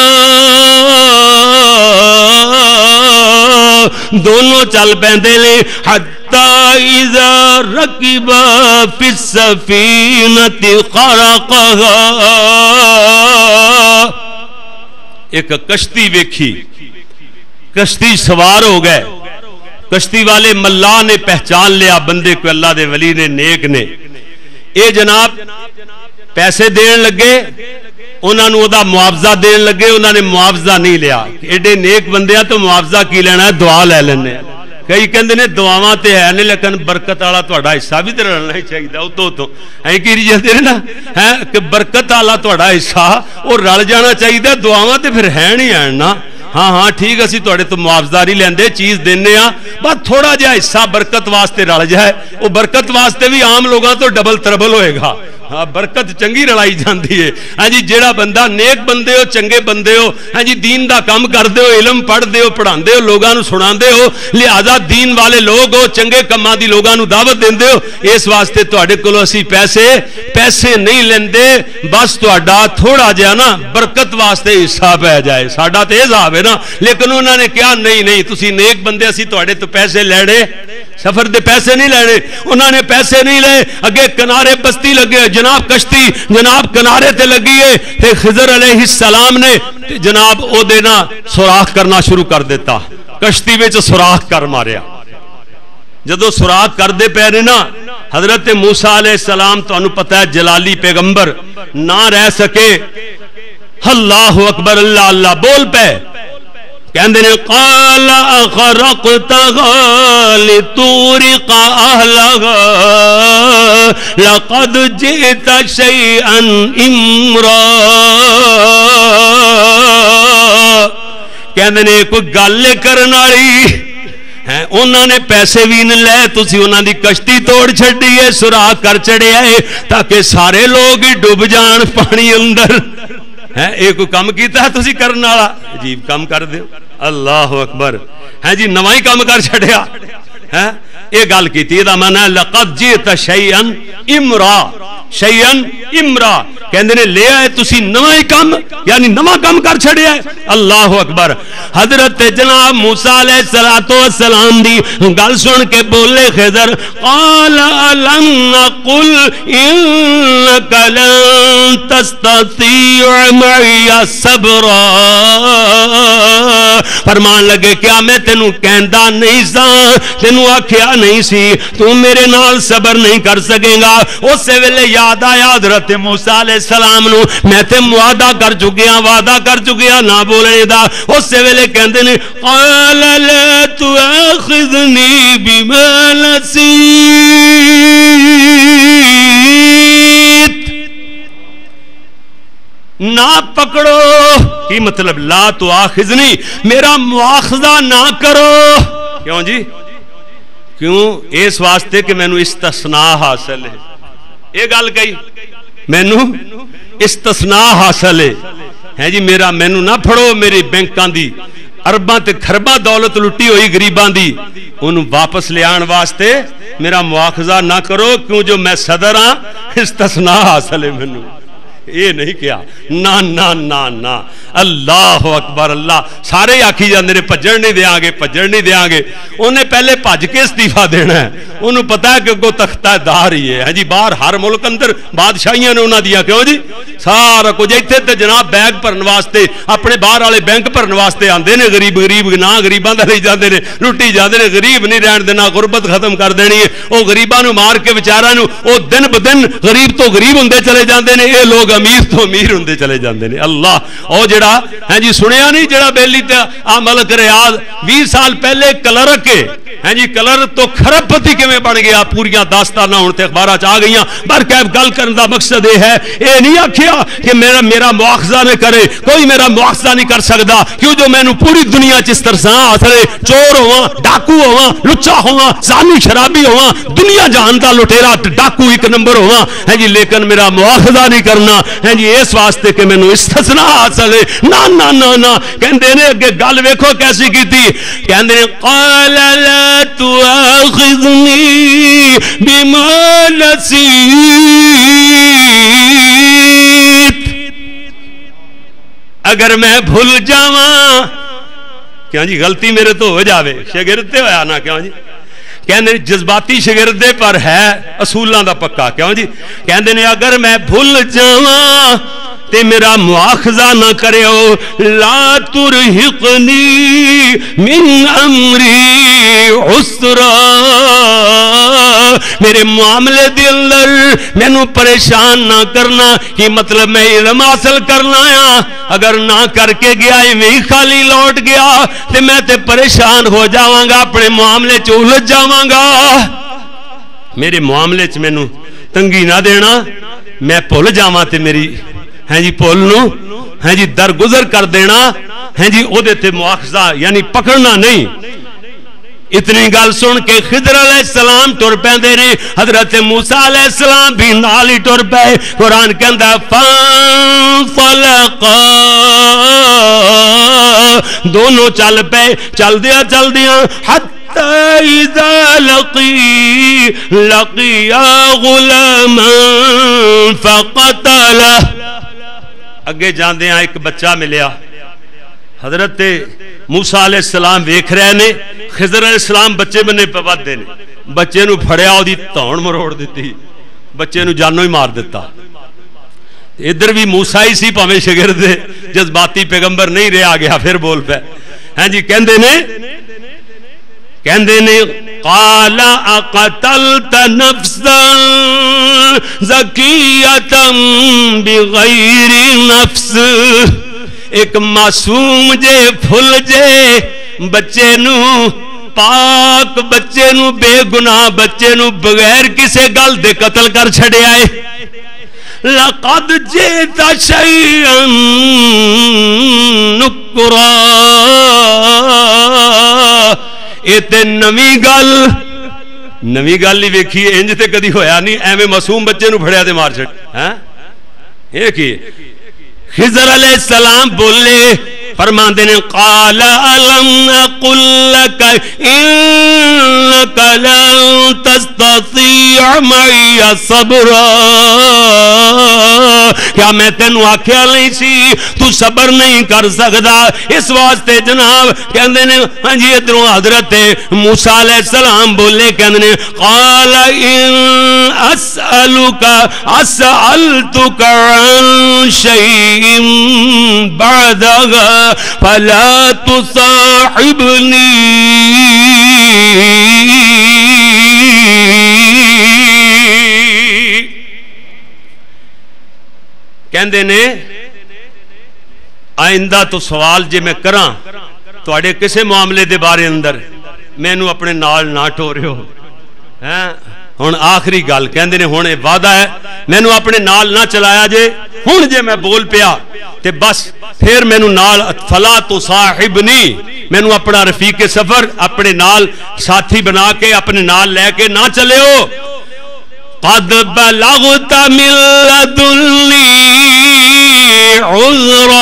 دونوں چل پیندے نے, حَتَّى إِذَا رَكِبَا فِي السَّفِينَةِ خَرَقَهَا, ایک کشتی ویکھی, کشتی سوار ہو گئے, کشتی والے ملا نے پہچان لیا بندے کو اللہ دے ولی نے نیک نے. اے جناب پیسے دین لگے انہوں نے دا معاوضہ دین لگے انہوں نے معاوضہ نہیں لیا ایڈے نیک بندیاں تو معاوضہ کی لینا ہے دعا لے لینے کئی کہندے نے دعاواں تے ہے نہیں لیکن برکت والا تہاڈا حصہ بھی تے رلنا ہی چاہیے اتو تو ایں کی جاندے نے نا ہے کہ برکت والا تہاڈا حصہ او رل جانا چاہیے دعاواں تے پھر ہے نہیں آن نا ہاں ہاں ٹھیک اسی تہاڈے تو معاوضہ نہیں لیندے چیز دینے ہاں بس تھوڑا جہا حصہ برکت واسطے رل جائے وہ برکت واسطے بھی عام لوگاں تو ڈبل تربل ہوئے گا ہاں برکت چنگی رلائی جاندی ہے ہاں جی جیڑا بندہ نیک بندے ہو چنگے بندے ہو ہاں جی دین دا کام کردے ہو علم پڑھدے ہو پڑھاندے ہو لوگاں نو سناندے ہو لہذا دین والے لوگ ہو چنگے کماں دی لوگاں نو دعوت دیندے ہو اس واسطے تواڈے کولوں اسی پیسے نہیں لیندے بس تہاڈا تھوڑا جہا نا برکت واسطے حصہ پہ جائے ساڈا تے حساب ہے نا لیکن انہوں نے کہا نہیں تسی نیک بندے اسی تواڈے تو پیسے لینے سفر دے پیسے نہیں لینے انہوں نے پیسے نہیں لے اگے کنارے بستی لگے جناب کشتی جناب کنارے تے لگی ہے تے خضر علیہ السلام نے جناب او دینا سوراخ کرنا شروع کر دیتا کشتی وچ سوراخ کر ماریا جدو سوراخ کر دے پے نے نا حضرت موسیٰ علیہ السلام تو انہوں پتہ ہے جلالی پیغمبر نہ رہ سکے اللہ اکبر اللہ اللہ بول پے کہندے نے قال اخرقتها لتورق اهلها لقد جئت شيئا امرا کہندے نے کوئی گل کرن والی ہے انہوں نے پیسے بھی نہیں لے تسی انہوں دی کشتی توڑ چھڑی ہے سوراخ کر چڑھیا ہے تاکہ سارے لوگ ہی ڈوب جان پانی اندر ہے ایک کوئی کام کیتا ہے تسی کرن والا عجیب کام کر دیو اللہ اکبر ہے جی نوائی کام کر چھڑیا ہے یہ گل کیتی دا معنی ہے لقد جئت شیئا امرا شیئا امرا کہندے نے لے آئے تسی نوائی کام یعنی نواں کام کر چھڑیا ہے اللہ اکبر حضرت جناب موسیٰ علیہ السلام دی گل سن کے بولے خضر قال الم قل انک لن تستطيع معي صبرا فرمان لگے کیا میں تینوں کہندا نہیں سا تینوں آکھیا نہیں سی تو میرے نال صبر نہیں کر سکے گا اس ویلے یاد آیا حضرت موسیٰ علیہ السلام نو میں تے وعدہ کر چکیا نہ بولنے دا اس ویلے کہندے نے قال لا تؤاخذني بما نسيت نہ پکڑو کی مطلب لا تؤاخذنی میرا مواخذہ نہ کرو کیوں جی کیوں اس واسطے کہ مینوں استثناء حاصل ہے یہ گل کہی مینوں استثناء حاصل ہے جی میرا مینوں نہ پھڑو میری بینکاں دی ارباں تے خرباں دولت لٹی ہوئی غریباں دی انہوں واپس لے آن واسطے میرا مواخذہ نہ کرو کیوں جو میں صدر ہاں استثناء حاصل ہے مینوں یہ نہیں کیا نا نا نا نا اللہ اکبر اللہ سارے آکھی جاندے نے بھجن نہیں دیاں گے انہیں پہلے بھج کے استعفیٰ دینا ہے انہوں پتا ہے کہ وہ تختہ دار ہی ہے جی باہر ہر ملک اندر بادشاہیاں نے انہاں دیا کیوں جی سارا کچھ ایتھے تے جناب بیگ بھرن واسطے اپنے باہر والے بینک بھرن واسطے آندے نے غریب نہ غریباں دا لئی جاندے نے لٹی جاندے نے غریب نہیں رہن دینا غربت ختم کر دینی ہے او غریباں نو مار کے بیچاراں نو او دن بدن غریب تو غریب ہوندے چلے جاندے نے اے لوگ امیر تو امیر ہوندے چلے جاندے نے اللہ او جڑا ہے جی سنیا نہیں جڑا بیلی تے آ ملک ریاض 20 سال پہلے کلرک ہے ہیں جی کلر تو خراب پتی کیویں بن گیا پوریاں داستانہ ہن تے اخباراں چ آ گئیاں پر کیف گل کرن دا مقصد یہ ہے اے نہیں آکھیا کہ میرا مواخذہ نہ کرے کوئی میرا مواخذہ نہیں کر سکدا کیوں جو مینوں پوری دنیا چ اس طرح حاصل ہے چور ہواں ڈاکو ہواں لچا ہواں زانی شرابی ہواں دنیا جہان دا لٹیرا ڈاکو ایک نمبر ہواں ہیں جی لیکن میرا مواخذہ نہیں کرنا ہیں جی اس واسطے کہ مینوں استثناء حاصل ہے نا نا نا نا کہندے نے اگے گل ویکھو کیسی کیتی کہندے نے قال لا تؤاخذني بما نسيت اگر میں بھول جاواں کیوں جی غلطی میرے تو ہو جاوے شاگرد تے ہویا نا کیوں جی کہندے جذباتی شاگردے پر ہے اصولاں دا پکا کیوں جی کہندے نے اگر میں بھول جاواں تے میرا مواخذہ نہ کریو لا ترہقنی من امری عسرا میرے معاملے دے اندر مینوں پریشان نہ کرنا. کی مطلب میں علم حاصل کرنا آیا, اگر نہ کر کے گیا ایویں خالی لوٹ گیا تے میں تے پریشان ہو جاواں گا, اپنے معاملے چ الجھ جاواں گا. میرے معاملے چ مینوں تنگی نہ دینا, میں بھول جاواں تے میری جی بھول نو جی درگزر کر دینا جی او دے تے مواخذہ یعنی پکڑنا نہیں. اتنی گل سن کے خضر علیہ السلام ٹر پیندے نے, حضرت موسیٰ علیہ السلام بھی نال ہی ٹر پے. قرآن کہندا فانطلقا, دونوں چل پے, چلدیاں چلدیاں اذا لقیا غلاما فقتلہ. اگے جاندے ایک بچہ ملیا, حضرت موسیٰ علیہ السلام ویکھ رہے نے, خضر علیہ السلام بچے بنے پودے نے, بچے نو پھڑیا او دی تون مروڑ دیتی, بچے نو جانوں ہی مار دیتا. ادھر بھی موسیٰ ہی سی پاویں شاگرد جذباتی پیغمبر نہیں رہا گیا, پھر بول پے جی کہندے نے قال اقتلت نفسا زکیتا بغیر نفس. ایک معصوم جے پھل جے بچے نو, پاک بچے نو, بے گناہ بچے نو بغیر کسے گل دے قتل کر چھڑیا ہے. لقد جئت شیئا نکرا, اے تے نویں گل ہی ویکھی, انج تے کدی ہویا نہیں ایویں معصوم بچے نو پھڑیا تے مار چھڑ. ہاں یہ کی خضر علیہ السلام بولے, فرماندے نے قال الم اقل لك انك لن تستطيع معي صبرا. کیا میں تینوں آکھیا نہیں سی تو صبر نہیں کر سکدا؟ اس واسطے جناب کہندے نے ہاں جی ادھروں حضرت موسیٰ علیہ السلام بولے, کہندے نے قال ان اسألتك عن شيء بعدها فلا تصاحبني. کہندے نے آئندہ تو سوال جے میں کراں تواڈے کسے معاملے دے بارے اندر مینوں اپنے نال نہ ٹورو. ہن آخری گل کہندے نے ہن اے وعدہ ہے مینوں اپنے نال نہ چلایا جے, ہن جے میں بول پیا تے بس پھر مینوں نال فلا تصاحبنی, مینوں اپنا رفیق سفر اپنے نال ساتھی بنا کے اپنے نال لے کے نہ چلے ہو. قد بلغت من لدنی عذرا.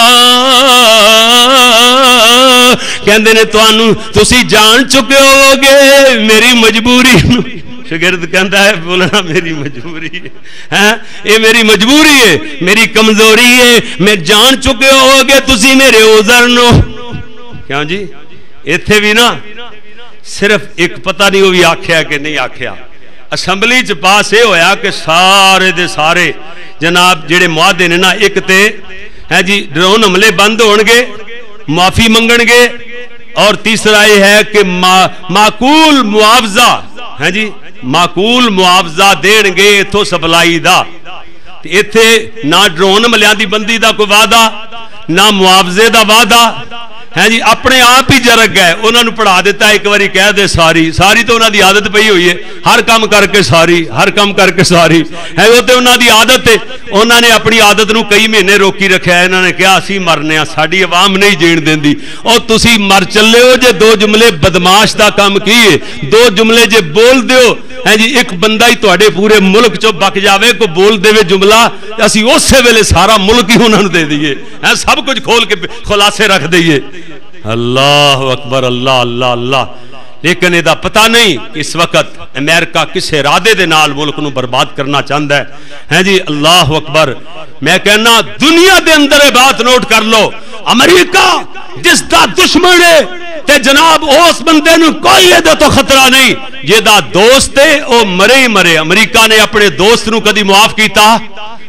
کہندے نے تسی جان چکے ہو گے میری مجبوری. شاگرد کہندا ہے بولنا میری مجبوری ہے, یہ میری مجبوری ہے, میری کمزوری ہے, میں جان چکے ہو گے تسی میرے عذر نو. کیوں جی ایتھے بھی نا صرف ایک پتہ نہیں وہ بھی آکھیا کہ نہیں آکھیا, اسمبلی چ پاس یہ ہویا کہ سارے دے سارے جناب جڑے معاہدے نے نا ایک تے ہے جی ڈرون حملے بند ہون گے, معافی منگن گے, اور تیسرا یہ ہے کہ معقول معاوضہ ہے جی معقول معاوضہ دین گے اتھو سپلائی دا. ایتھے نہ ڈرون حملیاں دی بندی دا کوئی وعدہ نہ معاوضے دا وعدہ ہے جی, اپنے آپ ہی جرگ گئے. انہوں نے پڑھا دیتا ایک باری کہہ دے ساری تو انہوں دی عادت پئی ہوئی ہے, ہر کام کر کے ساری ہے, وہ تو انہوں دی عادت ہے. انہوں نے اپنی عادت نو کئی مہینے روکی رکھا ہے. انہوں نے کہا اسی مرنے, ساری عوام نہیں جین دیندی. اور تسی مر چلے ہو جے دو جملے بدماش دا کام کیے, دو جملے جے بول دیو ہے جی, ایک بندہ ہی تواڈے پورے ملک چو بک جاوے کو بول دے جملہ, اسی اسی ویلے سارا ملک ہی انہوں نے دے دیئے, سب کچھ کھول کے خلاصے رکھ دئیے. اللہ اکبر, اللہ اللہ اللہ. لیکن یہ پتہ نہیں اس وقت امریکہ کس ارادے دے نال ملک نو برباد کرنا چاہتا ہے جی. اللہ اکبر. میں کہنا دنیا دے اندر یہ بات نوٹ کر لو, امریکہ جس دا دشمن ہے تے جناب اس بندے نو کوئی یہ تو خطرہ نہیں, جے دا دوست ہے او مرے ہی مرے. امریکہ نے اپنے دوست نو کدی معاف کیتا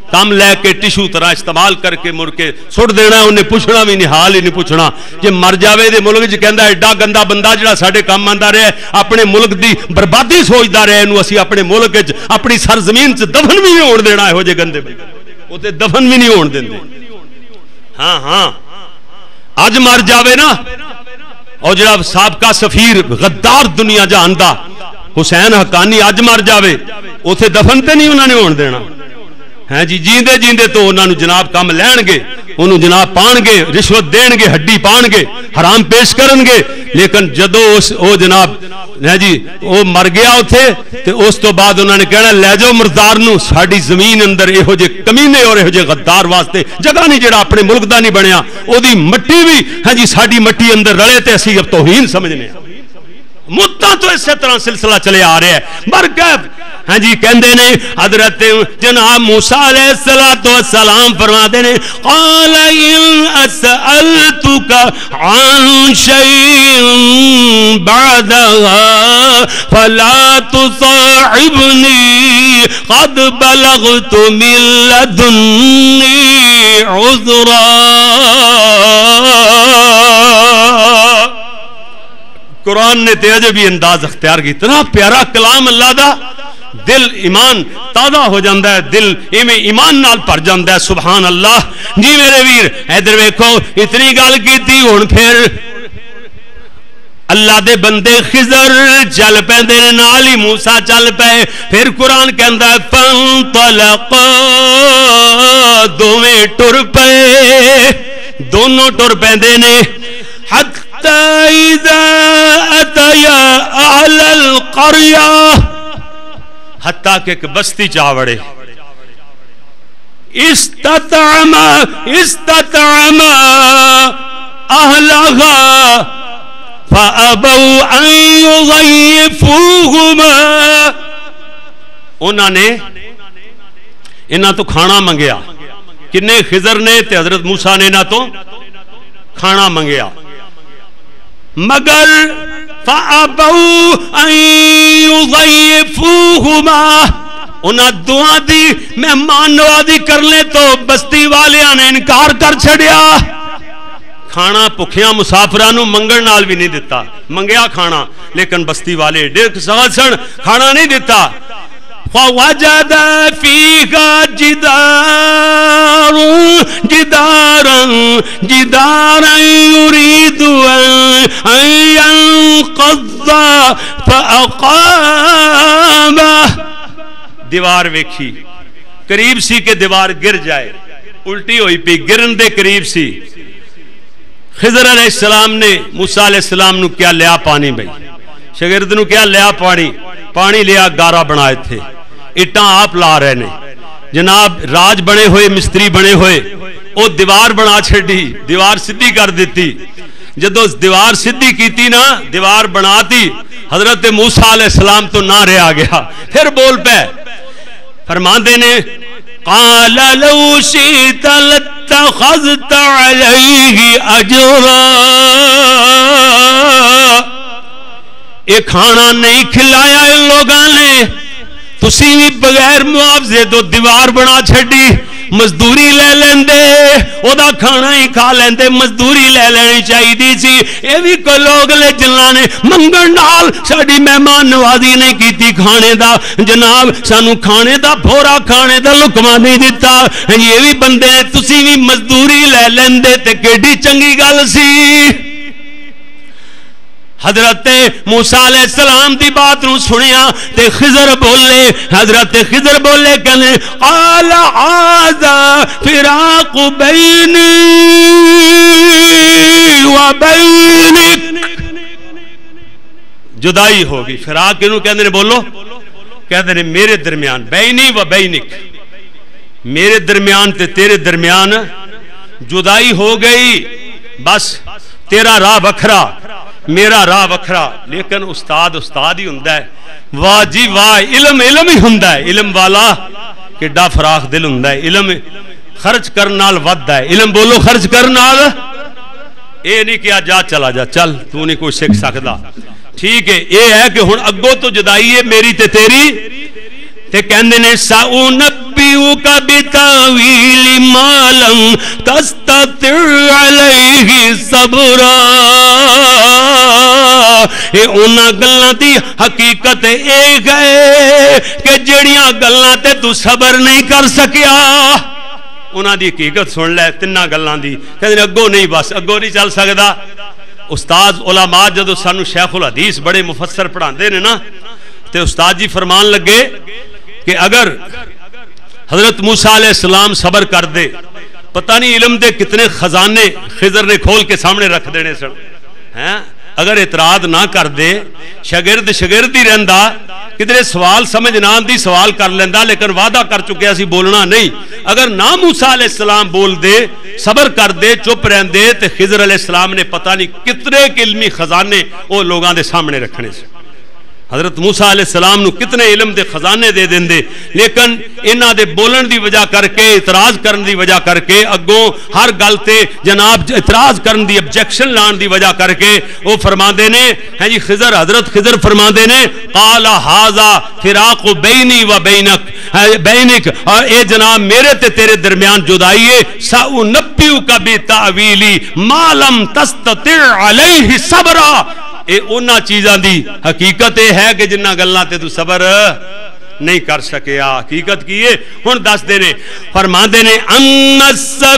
کام لے کے ٹشو طرح استعمال کر کے مڑ کے سٹ دینا, انہیں پوچھنا بھی نہیں, حال ہی نہیں پوچھنا. جے مر جاوے دے ملک چ کہندا ایڈا گندا بندہ جڑا ساڈے کام آندا رہا اپنے ملک دی بربادی سوچدا رہا, اینو اسی اپنے ملک وچ اپنی سرزمین چ دفن بھی نہیں ہون دینا. ہو جے گندے بندے او تے دفن بھی نہیں ہون دیندے. ہاں ہاں اج مر جاوے نا, اور جڑا سابقہ سفیر غدار دنیا جہان دا حسین حقانی اج مر جاوے اوتھے دفن تے نہیں انہاں نے ہون دینا. ہیں جی جیندے جیندے تو انہاں نو جناب کم لین گے, انہوں جناب پان گے, رشوت دین گے, ہڈی پان گے, حرام پیش کرن گے. لیکن جدو او جناب ہے جی او مر گیا اوتھے تے اس تو بعد انہوں نے کہنا لے جاؤ مردار نو, ساڈی زمین اندر یہو جے کمینے اور یہو جے غدار واسطے جگہ نہیں, جڑا اپنے ملک دا نہیں بنیا او دی مٹی بھی ہے جی ساڈی مٹی اندر رلے تے اسی اب توہین سمجھنے. مدتاں تو اسی طرح سلسلہ چلے آ رہا ہے. برکت ہاں جی کہندے نے حضرت جناب موسیٰ علیہ السلام فرماتے ہیں قال ان اسألتک عن شیء بعدها فلا تصاحبنی قد بلغت من لدنی عذرا. قرآن نے تے عجبی انداز اختیار کی, اتنا پیارا کلام اللہ دا, دل ایمان تازہ ہو جاندہ ہے, دل ایمان نال پر جاندہ ہے. سبحان اللہ. جی میرے ویر ادھر ویکھو, اتنی گل کیتی ہن پھر اللہ دے بندے خضر چل پے دے نال ہی موسیٰ چل پے. پھر قرآن کہندا ہے فانطلقا, دوویں ٹر پے, دونوں ٹر پیندے نے حتی اذا اتیا اہل القریہ, حتیٰ کہ ایک بستی چاوڑے. استطعم اہلہا فابوا ان یضیفوہما, انہوں نے انہاں تو کھانا منگیا. کنے خضر نے تے حضرت موسیٰ نے نہ تو کھانا منگیا, مگر فَأَبَوْا أَن يُضَيِّفُوهُمَا, انہاں دعا دی مہمان نوازی کرنے تو بستی والیاں نے انکار کر چھڑیا. کھانا پکھیاں مسافرانوں منگن نال بھی نہیں دیتا, منگیا کھانا لیکن بستی والے ڈیک سوال سن کھانا نہیں دیتا. فَوَجَدَ فِيهَا جِدَارًا يُرِيدُ أَن يَنْقَضَّ فَأَقَامَهُ, دیوار ویکھی قریب سی کہ دیوار گر جائے, الٹی ہوئی پی, گرن دے قریب سی. خضر علیہ السلام نے موسیٰ علیہ السلام نو کیا لیا پانی, بھئی شاگرد نو کیا لیا پانی لیا, گارا بنائے تھے, اٹاں آپ لا رہے نے جناب, راج بنے ہوئے مستری بنے ہوئے, او دیوار بنا چھڑی, دیوار سدھی کر دیتی. جدو دیوار سدھی کیتی نا, دیوار بناتی, حضرت موسیٰ علیہ السلام تو نہ رہا گیا, پھر بول پہ فرماندے نے قال لو شئت لاتخذت علیہ اجرا, یہ کھانا نہیں کھلایا ان لوگاں نے, تسی بھی بغیر معاوضے تو دیوار بنا چھڑی, مزدوری لے لیندے, او دا کھانا ہی کھا لیندے, مزدوری لے لینی چاہی دی سی. اے بھی کوئی لوگ لے جنہاں نے منگن نال ساڈی مہمان نوازی نہیں کیتی, کھانے دا جناب سانو کھانے دا بھورا کھانے دا لقمہ نہیں دیتا. یہ بھی بندے تسی بھی مزدوری لے لیندے تے کیڑی چنگی گل سی. حضرت موسیٰ علیہ السلام دی بات نو سنیا تے خضر بولے, حضرت خضر بولے کہنے قال هذا فراق بینی و بینک, جدائی ہوگی. فراق انہوں کہنے نے بولو, کہنے نے میرے درمیان, بینی و بینک, میرے درمیان تے تیرے درمیان جدائی ہو گئی, بس تیرا راہ بکھرا میرا راہ وکھرا. لیکن استاد ہی ہوندا ہے, واہ جی واہ, علم ہی ہوندا ہے, علم والا کیڈا فراخ دل ہوندا ہے, علم خرچ کرن نال وددا ہے. علم بولو خرچ کرن نال, اے نہیں کیا جا چلا جا چل تو نہیں کوئی سکھ سکدا, ٹھیک ہے. اے ہے کہ ہن اگوں تو جدائی ہے میری تے تیری, تے کہندے نے سأنبئک بتاویل ما لم تستطع علیہ صبرا، اے انہاں گلاں دی حقیقت اے گئے کہ جڑیاں گلاں تے تو صبر نہیں کر سکیا، انہاں دی حقیقت سن لے تنہ گلاں دی، کہندے اگوں نہیں، بس اگوں نہیں چل سکدا۔ استاد علماء جدو سانو شیخ الحدیث بڑے مفسر پڑھاندے نے نا، تے استاد جی فرمان لگے کہ اگر حضرت موسیٰ علیہ السلام صبر کر دے، پتہ نہیں علم دے کتنے خزانے خضر نے کھول کے سامنے رکھ دینے سن، اگر اعتراض نہ کر دے، شاگرد ہی رہندا، کدھر سوال سمجھ نہ آندی سوال کر لیندا، لیکن وعدہ کر چکے اسی بولنا نہیں، اگر نہ موسیٰ علیہ السلام بول دے، صبر کر دے، چپ رہن دے، تے خضر علیہ السلام نے پتہ نہیں کتنے علمی خزانے وہ لوگاں دے سامنے رکھنے سے، حضرت موسیٰ علیہ السلام نو کتنے علم دے خزانے دے دیں دے، لیکن انہاں دے بولن دی وجہ کر کے، اعتراض کرن دی وجہ کر کے، اگوں ہر گل تے جناب اعتراض کرن دی، objection لان دی وجہ کر کے وہ فرماندے نے، ہیں جی حضرت خضر فرماندے نے قال ھذا فراق بینی و بینک، اور اے جناب میرے تے تیرے درمیان جدائی ہے، سأنبئک بتاویل ما لم تستطع علیہ صبرا، اے اونا چیزاں دی حقیقت اے ہے کہ جنہ گلنا تے تو صبر نہیں کر سکیا، حقیقت کی ہے ہن دس دینے، فرماندے نے اما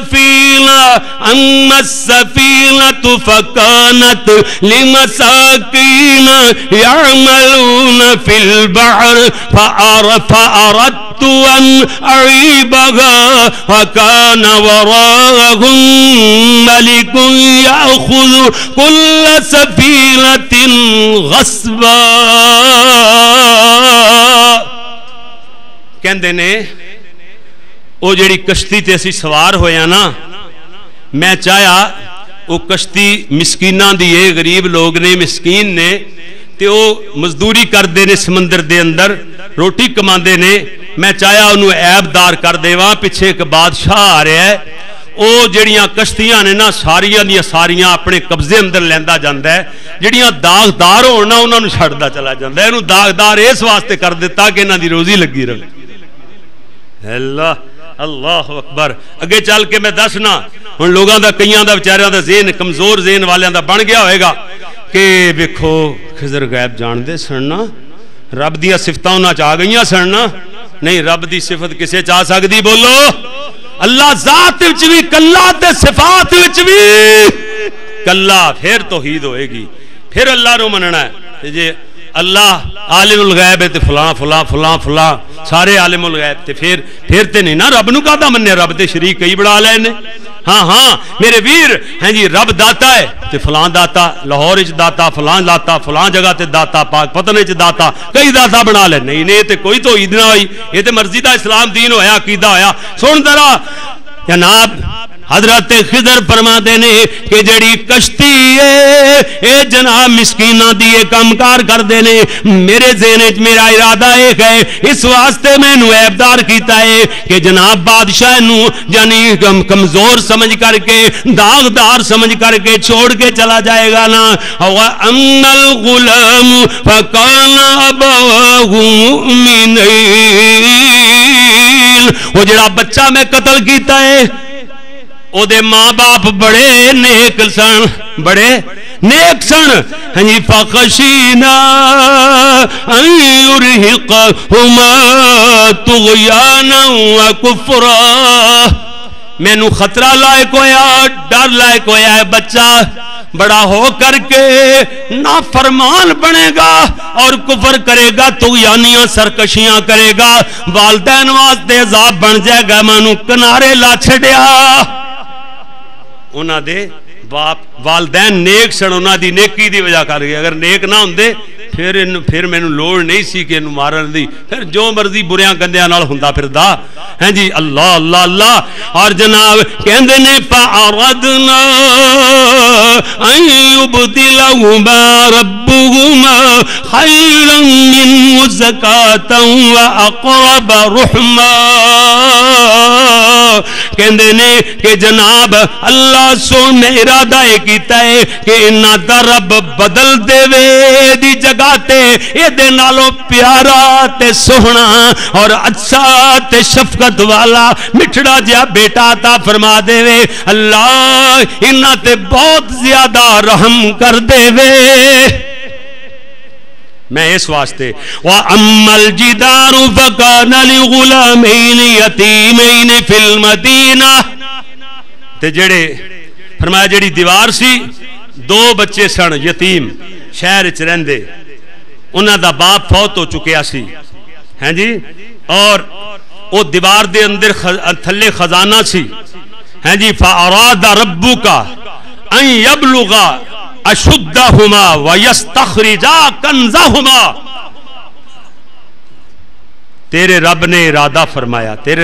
السفینۃ فکانت لمساکین یعملون فی البحر فأردت ان اعیبها وکان وراءهم ملک یأخذ کل سفینۃ غصبا، کہندے نے او جڑی کشتی تے اسی سوار ہویا نا، میں چاہیا او کشتی مسکیناں دی ہے، غریب لوگ نے، مسکین نے، تے او مزدوری کر دے نے سمندر دے اندر، روٹی کماندے نے، میں چاہیا انہوں عیب دار کر دے، وہاں پیچھے ایک بادشاہ آ رہا ہے، او جڑیاں کشتیاں نے نا ساریاں دیاں ساریاں اپنے قبضے اندر لیندا جاندا ہے، جڑیاں داغدار ہونا انہاں نوں چھڑدا چلا جاندا ہے، انہوں داغدار اس واسطے کر دیتا کہ انہاں دی روزی لگی رہے۔ اللہ اللہ اکبر، اگے چل کے میں دسنا ہن لوگاں دا کئیاں دا بیچاریاں دا ذہن کمزور ذہن والیاں دا بن گیا ہوئے گا کہ ویکھو خضر غیب جان دے سن نا، رب دیاں صفتاں انہاں چ آ گئیاں سن نا، نہیں رب دی صفت کسے چ آ سکدی، بولو اللہ ذات وچ وی کلا تے صفات وچ وی کلا، پھر توحید ہوئے گی، پھر اللہ نو مننا ہے، جے اللہ عالم الغیب ہے تے فلاں فلاں فلاں فلاں سارے عالم الغیب تے پھر تے نہیں نا رب نو کہدا مننے، رب تے شریک کئی بڑا لے نے، ہاں ہاں میرے ویر ہیں جی رب داتا ہے تے فلاں داتا، لاہور وچ داتا، فلاں داتا، فلاں جگہ تے داتا، پاک پتن وچ داتا، کئی داتا بنا لے، نہیں نہیں تے کوئی تو عید نہ ہوئی، یہ تے مرضی دا اسلام دین ہویا، عقیدہ ہویا۔ سن ذرا جناب حضرت خضر فرما دینے کہ جڑی کشتی ہے اے جناب مسکینہ دیئے کمکار کر دینے، میرے ذہن میرا ارادہ ایک ہے، اس واسطے میں نو عیبدار کیتا ہے کہ جناب بادشاہ نو یعنی کمزور سمجھ کر کے داغدار سمجھ کر کے چھوڑ کے چلا جائے گا نا۔ وَأَمَّا الْغُلَامُ فَكَانَ أَبَوَاهُ مُؤْمِنَيْنِ، وہ جڑا بچہ میں قتل کیتا ہے او دے ماں باپ بڑے نیک سن، بڑے نیک سن، ہنجی فخشینا ان یرہقہما طغیانا وکفرا، میں نو خطرہ لائق ہویا، ڈر لائق ہویا ہے بچہ بڑا ہو کر کے نافرمان بنے گا اور کفر کرے گا، طغیانیاں سرکشیاں کرے گا، والدین واسطے عذاب بن جائے گا، میں نو کنارے لا چھڑیا۔ انہاں دے باپ والدین نیک سن، انہاں دی نیکی دی وجہ کر گئے، اگر نیک نہ ہوندے پھر میں نو لوڑ نہیں سی کہ انہوں مارن دی، پھر جو مرضی بریاں گندیاں نال ہوندا پھردا ہیں جی۔ اللہ اللہ اللہ، اور جناب کہندے نے فَأَرَدْنَا أَن يُبْدِلَهُمَا رَبُّهُمَا خَيْرًا مِّنْهُ زَكَاةً وَأَقْرَبَ رُحْمًا، کہندے نے کہ جناب اللہ سونے ارادہ کیتا ہے کہ انہاں دا رب بدل دے وے دی جگہ تے اے دے نالوں پیارا تے سوہنا اور اچھا تے شفقت والا مٹھڑا جہا بیٹا عطا فرما دے وے اللہ انہاں تے بہت زیادہ رحم کر دے وے میں اس واسطے وَأَمَّا الْجِدَارُ فَكَانَ لِغُلَامَيْنِ يَتِيمَيْنِ فِي الْمَدِينَةِ تے جڑے فرمایا جڑی دیوار سی دو بچے سن یتیم شہر وچ رہندے انہاں دا باپ فوت ہو چکیا سی ہیں جی اور وہ دیوار دے اندر تھلے خزانہ سی ہیں جی فَأَرَادَ رَبُّكَ أَن يَبْلُغَ اشدہما ویستخرجا کنزہما تیرے رب نے ارادہ فرمایا تیرے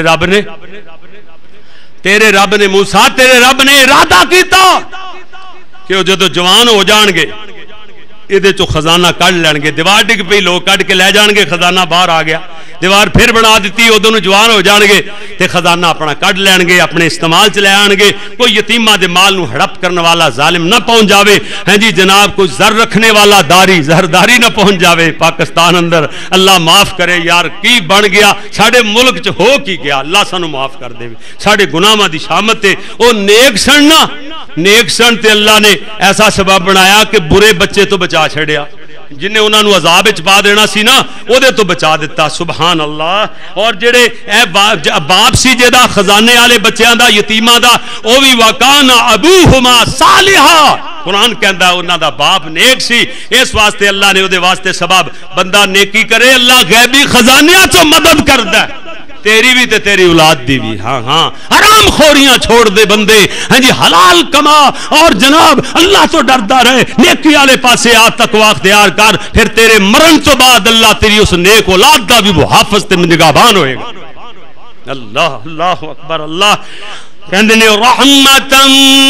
رب نے موسیٰ تیرے رب نے ارادہ کیتا کہ وہ جدو جوان ہو جان گے ادھے چو خزانہ کڑ لین گے دیوار ڈگ پئی لوگ کڑ کے لے جان گے خزانہ باہر آ گیا دیوار پھر بنا دیتی ادھوں جوان ہو جان گے تے خزانہ اپنا کڑ لین گے اپنے استعمال چ لے آن گے کوئی یتیمہ دے مال نو ہڑپ کرنے والا ظالم نہ پہنچ جاوے ہیں جی جناب کوئی زر رکھنے والا زہرداری نہ پہنچ جاوے پاکستان اندر اللہ معاف کرے یار کی بن گیا ساڑھے ملک چ ہو کی گیا اللہ سانو معاف کر دے ساڑھے گناہاں دی شامت تے او نیک سن نا نیک سن تے اللہ نے ایسا سبب بنایا کہ برے بچے تو بچا چھڑیا جنہیں انہوں نے عذاب وچ پا دینا سی نا او دے تو بچا دیتا سبحان اللہ اور جڑے اے باپ سی جیدہ خزانے والے بچیاں دا یتیماں دا او بھی وکان ابوہما صالحا قرآن کہندا انہاں دا باپ نیک سی اس واسطے اللہ نے او دے واسطے سبب بندہ نیکی کرے اللہ غیبی خزانیاں چوں مدد کردا ہے تیری بھی تے تیری اولاد دی بھی ہاں حرام خوریاں چھوڑ دے بندے ہاں جی حلال کما اور جناب اللہ تو ڈردا رہے نیکی والے پاسے آ تقوی اختیار کر پھر تیرے مرن تو بعد اللہ تیری اس نیک اولاد دا بھی محافظ تے نگہبان ہوئے گا اللہ اللہ اکبر اللہ کہندے نے رحمتاً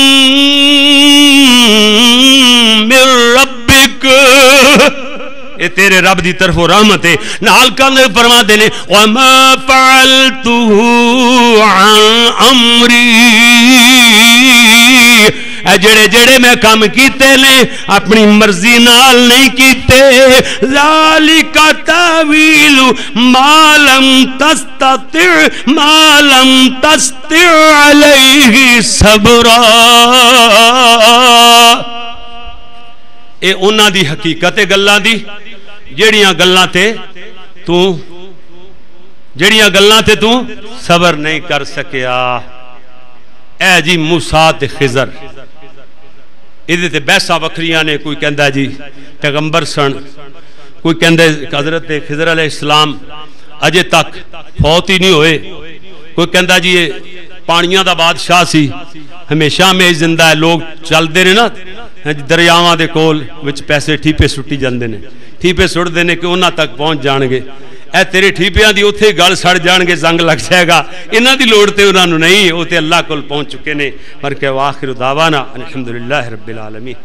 من ربک اے تیرے رب دی طرف رحمت ہے نال کنے فرما دے نے وما فعلته عن امری اے جڑے جڑے میں کام کیتے نے اپنی مرضی نال نہیں کیتے ذالک تاویل ما لم تستطع علیہ صبرا اے انہاں دی حقیقت گلاں دی جڑیاں گلاں تے تو صبر نہیں کر سکیا اے جی موسیٰ تے خضر ادھے تے بحثاں وکھریاں نے کوئی کہندا جی پیغمبر سن کوئی کہندا حضرت خضر علیہ السلام اجے تک فوت ہی نہیں ہوئے کوئی کہندا جی یہ پانیاں دا بادشاہ سی ہمیشہ میں زندہ ہے لوگ چل دے نے نا دریاواں دے کول وچ پیسے ٹھیپے سٹی جاندے نے ٹھیپے سٹ دے نے کہ انہاں تک پہنچ جان گے اے تیرے ٹھیپیاں دی اوتھے گل سڑ جان گے زنگ لگ جائے گا انہاں دی لوڑ تے انہاں نوں نہیں او تے اللہ کول پہنچ چکے نے پر کہ واخر دعوانا الحمدللہ رب العالمین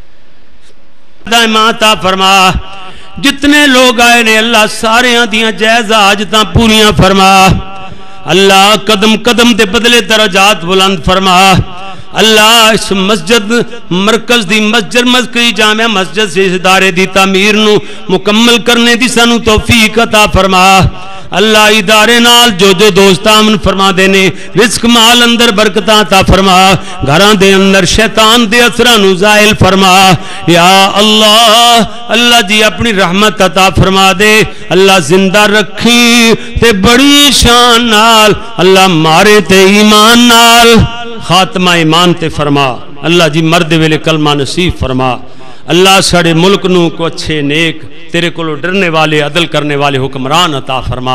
دائما عطا فرما جتنے لوگ آئے نے اللہ ساریاں دیاں جائز حاجتاں پوریاں فرما اللہ قدم قدم دے بدلے درجات بلند فرما اللہ اس مسجد مرکز دی مسجد مذکری جامع مسجد سے ادارے دی تعمیر نو مکمل کرنے دی سانو توفیق عطا فرما اللہ ادارے نال جو دوست آمن فرما دینے رزق مال اندر برکتاں عطا فرما گھراں دے اندر شیطان دے اثراں نو زائل فرما یا اللہ جی اپنی رحمت عطا فرما دے اللہ زندہ رکھی تے بڑی شان نال اللہ مارے تے ایمان نال خاتمہ ایمان تے فرما اللہ جی مرد ویلے کلمہ نصیب فرما اللہ ساڑے ملک نو کو اچھے نیک تیرے کو ڈرنے والے عدل کرنے والے حکمران عطا فرما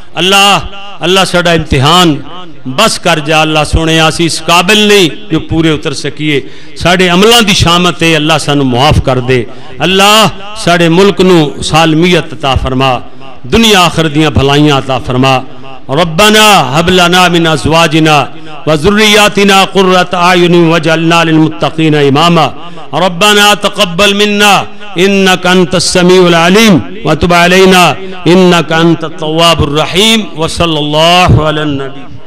اللہ ساڑا امتحان بس کر جا اللہ سونے آسی اس قابل نہیں جو پورے اتر سکیے ساڑے عملان دی شامت ہے اللہ سانو معاف کر دے اللہ ساڑے ملک نو سالمیت عطا فرما دنیا آخر دیاں بھلائیاں عطا فرما ربنا هب لنا من ازواجنا وذرياتنا قرة اعين واجعلنا للمتقين اماما ربنا تقبل منا انك انت السميع العليم وتب علينا انك انت التواب الرحيم وصلى الله على النبي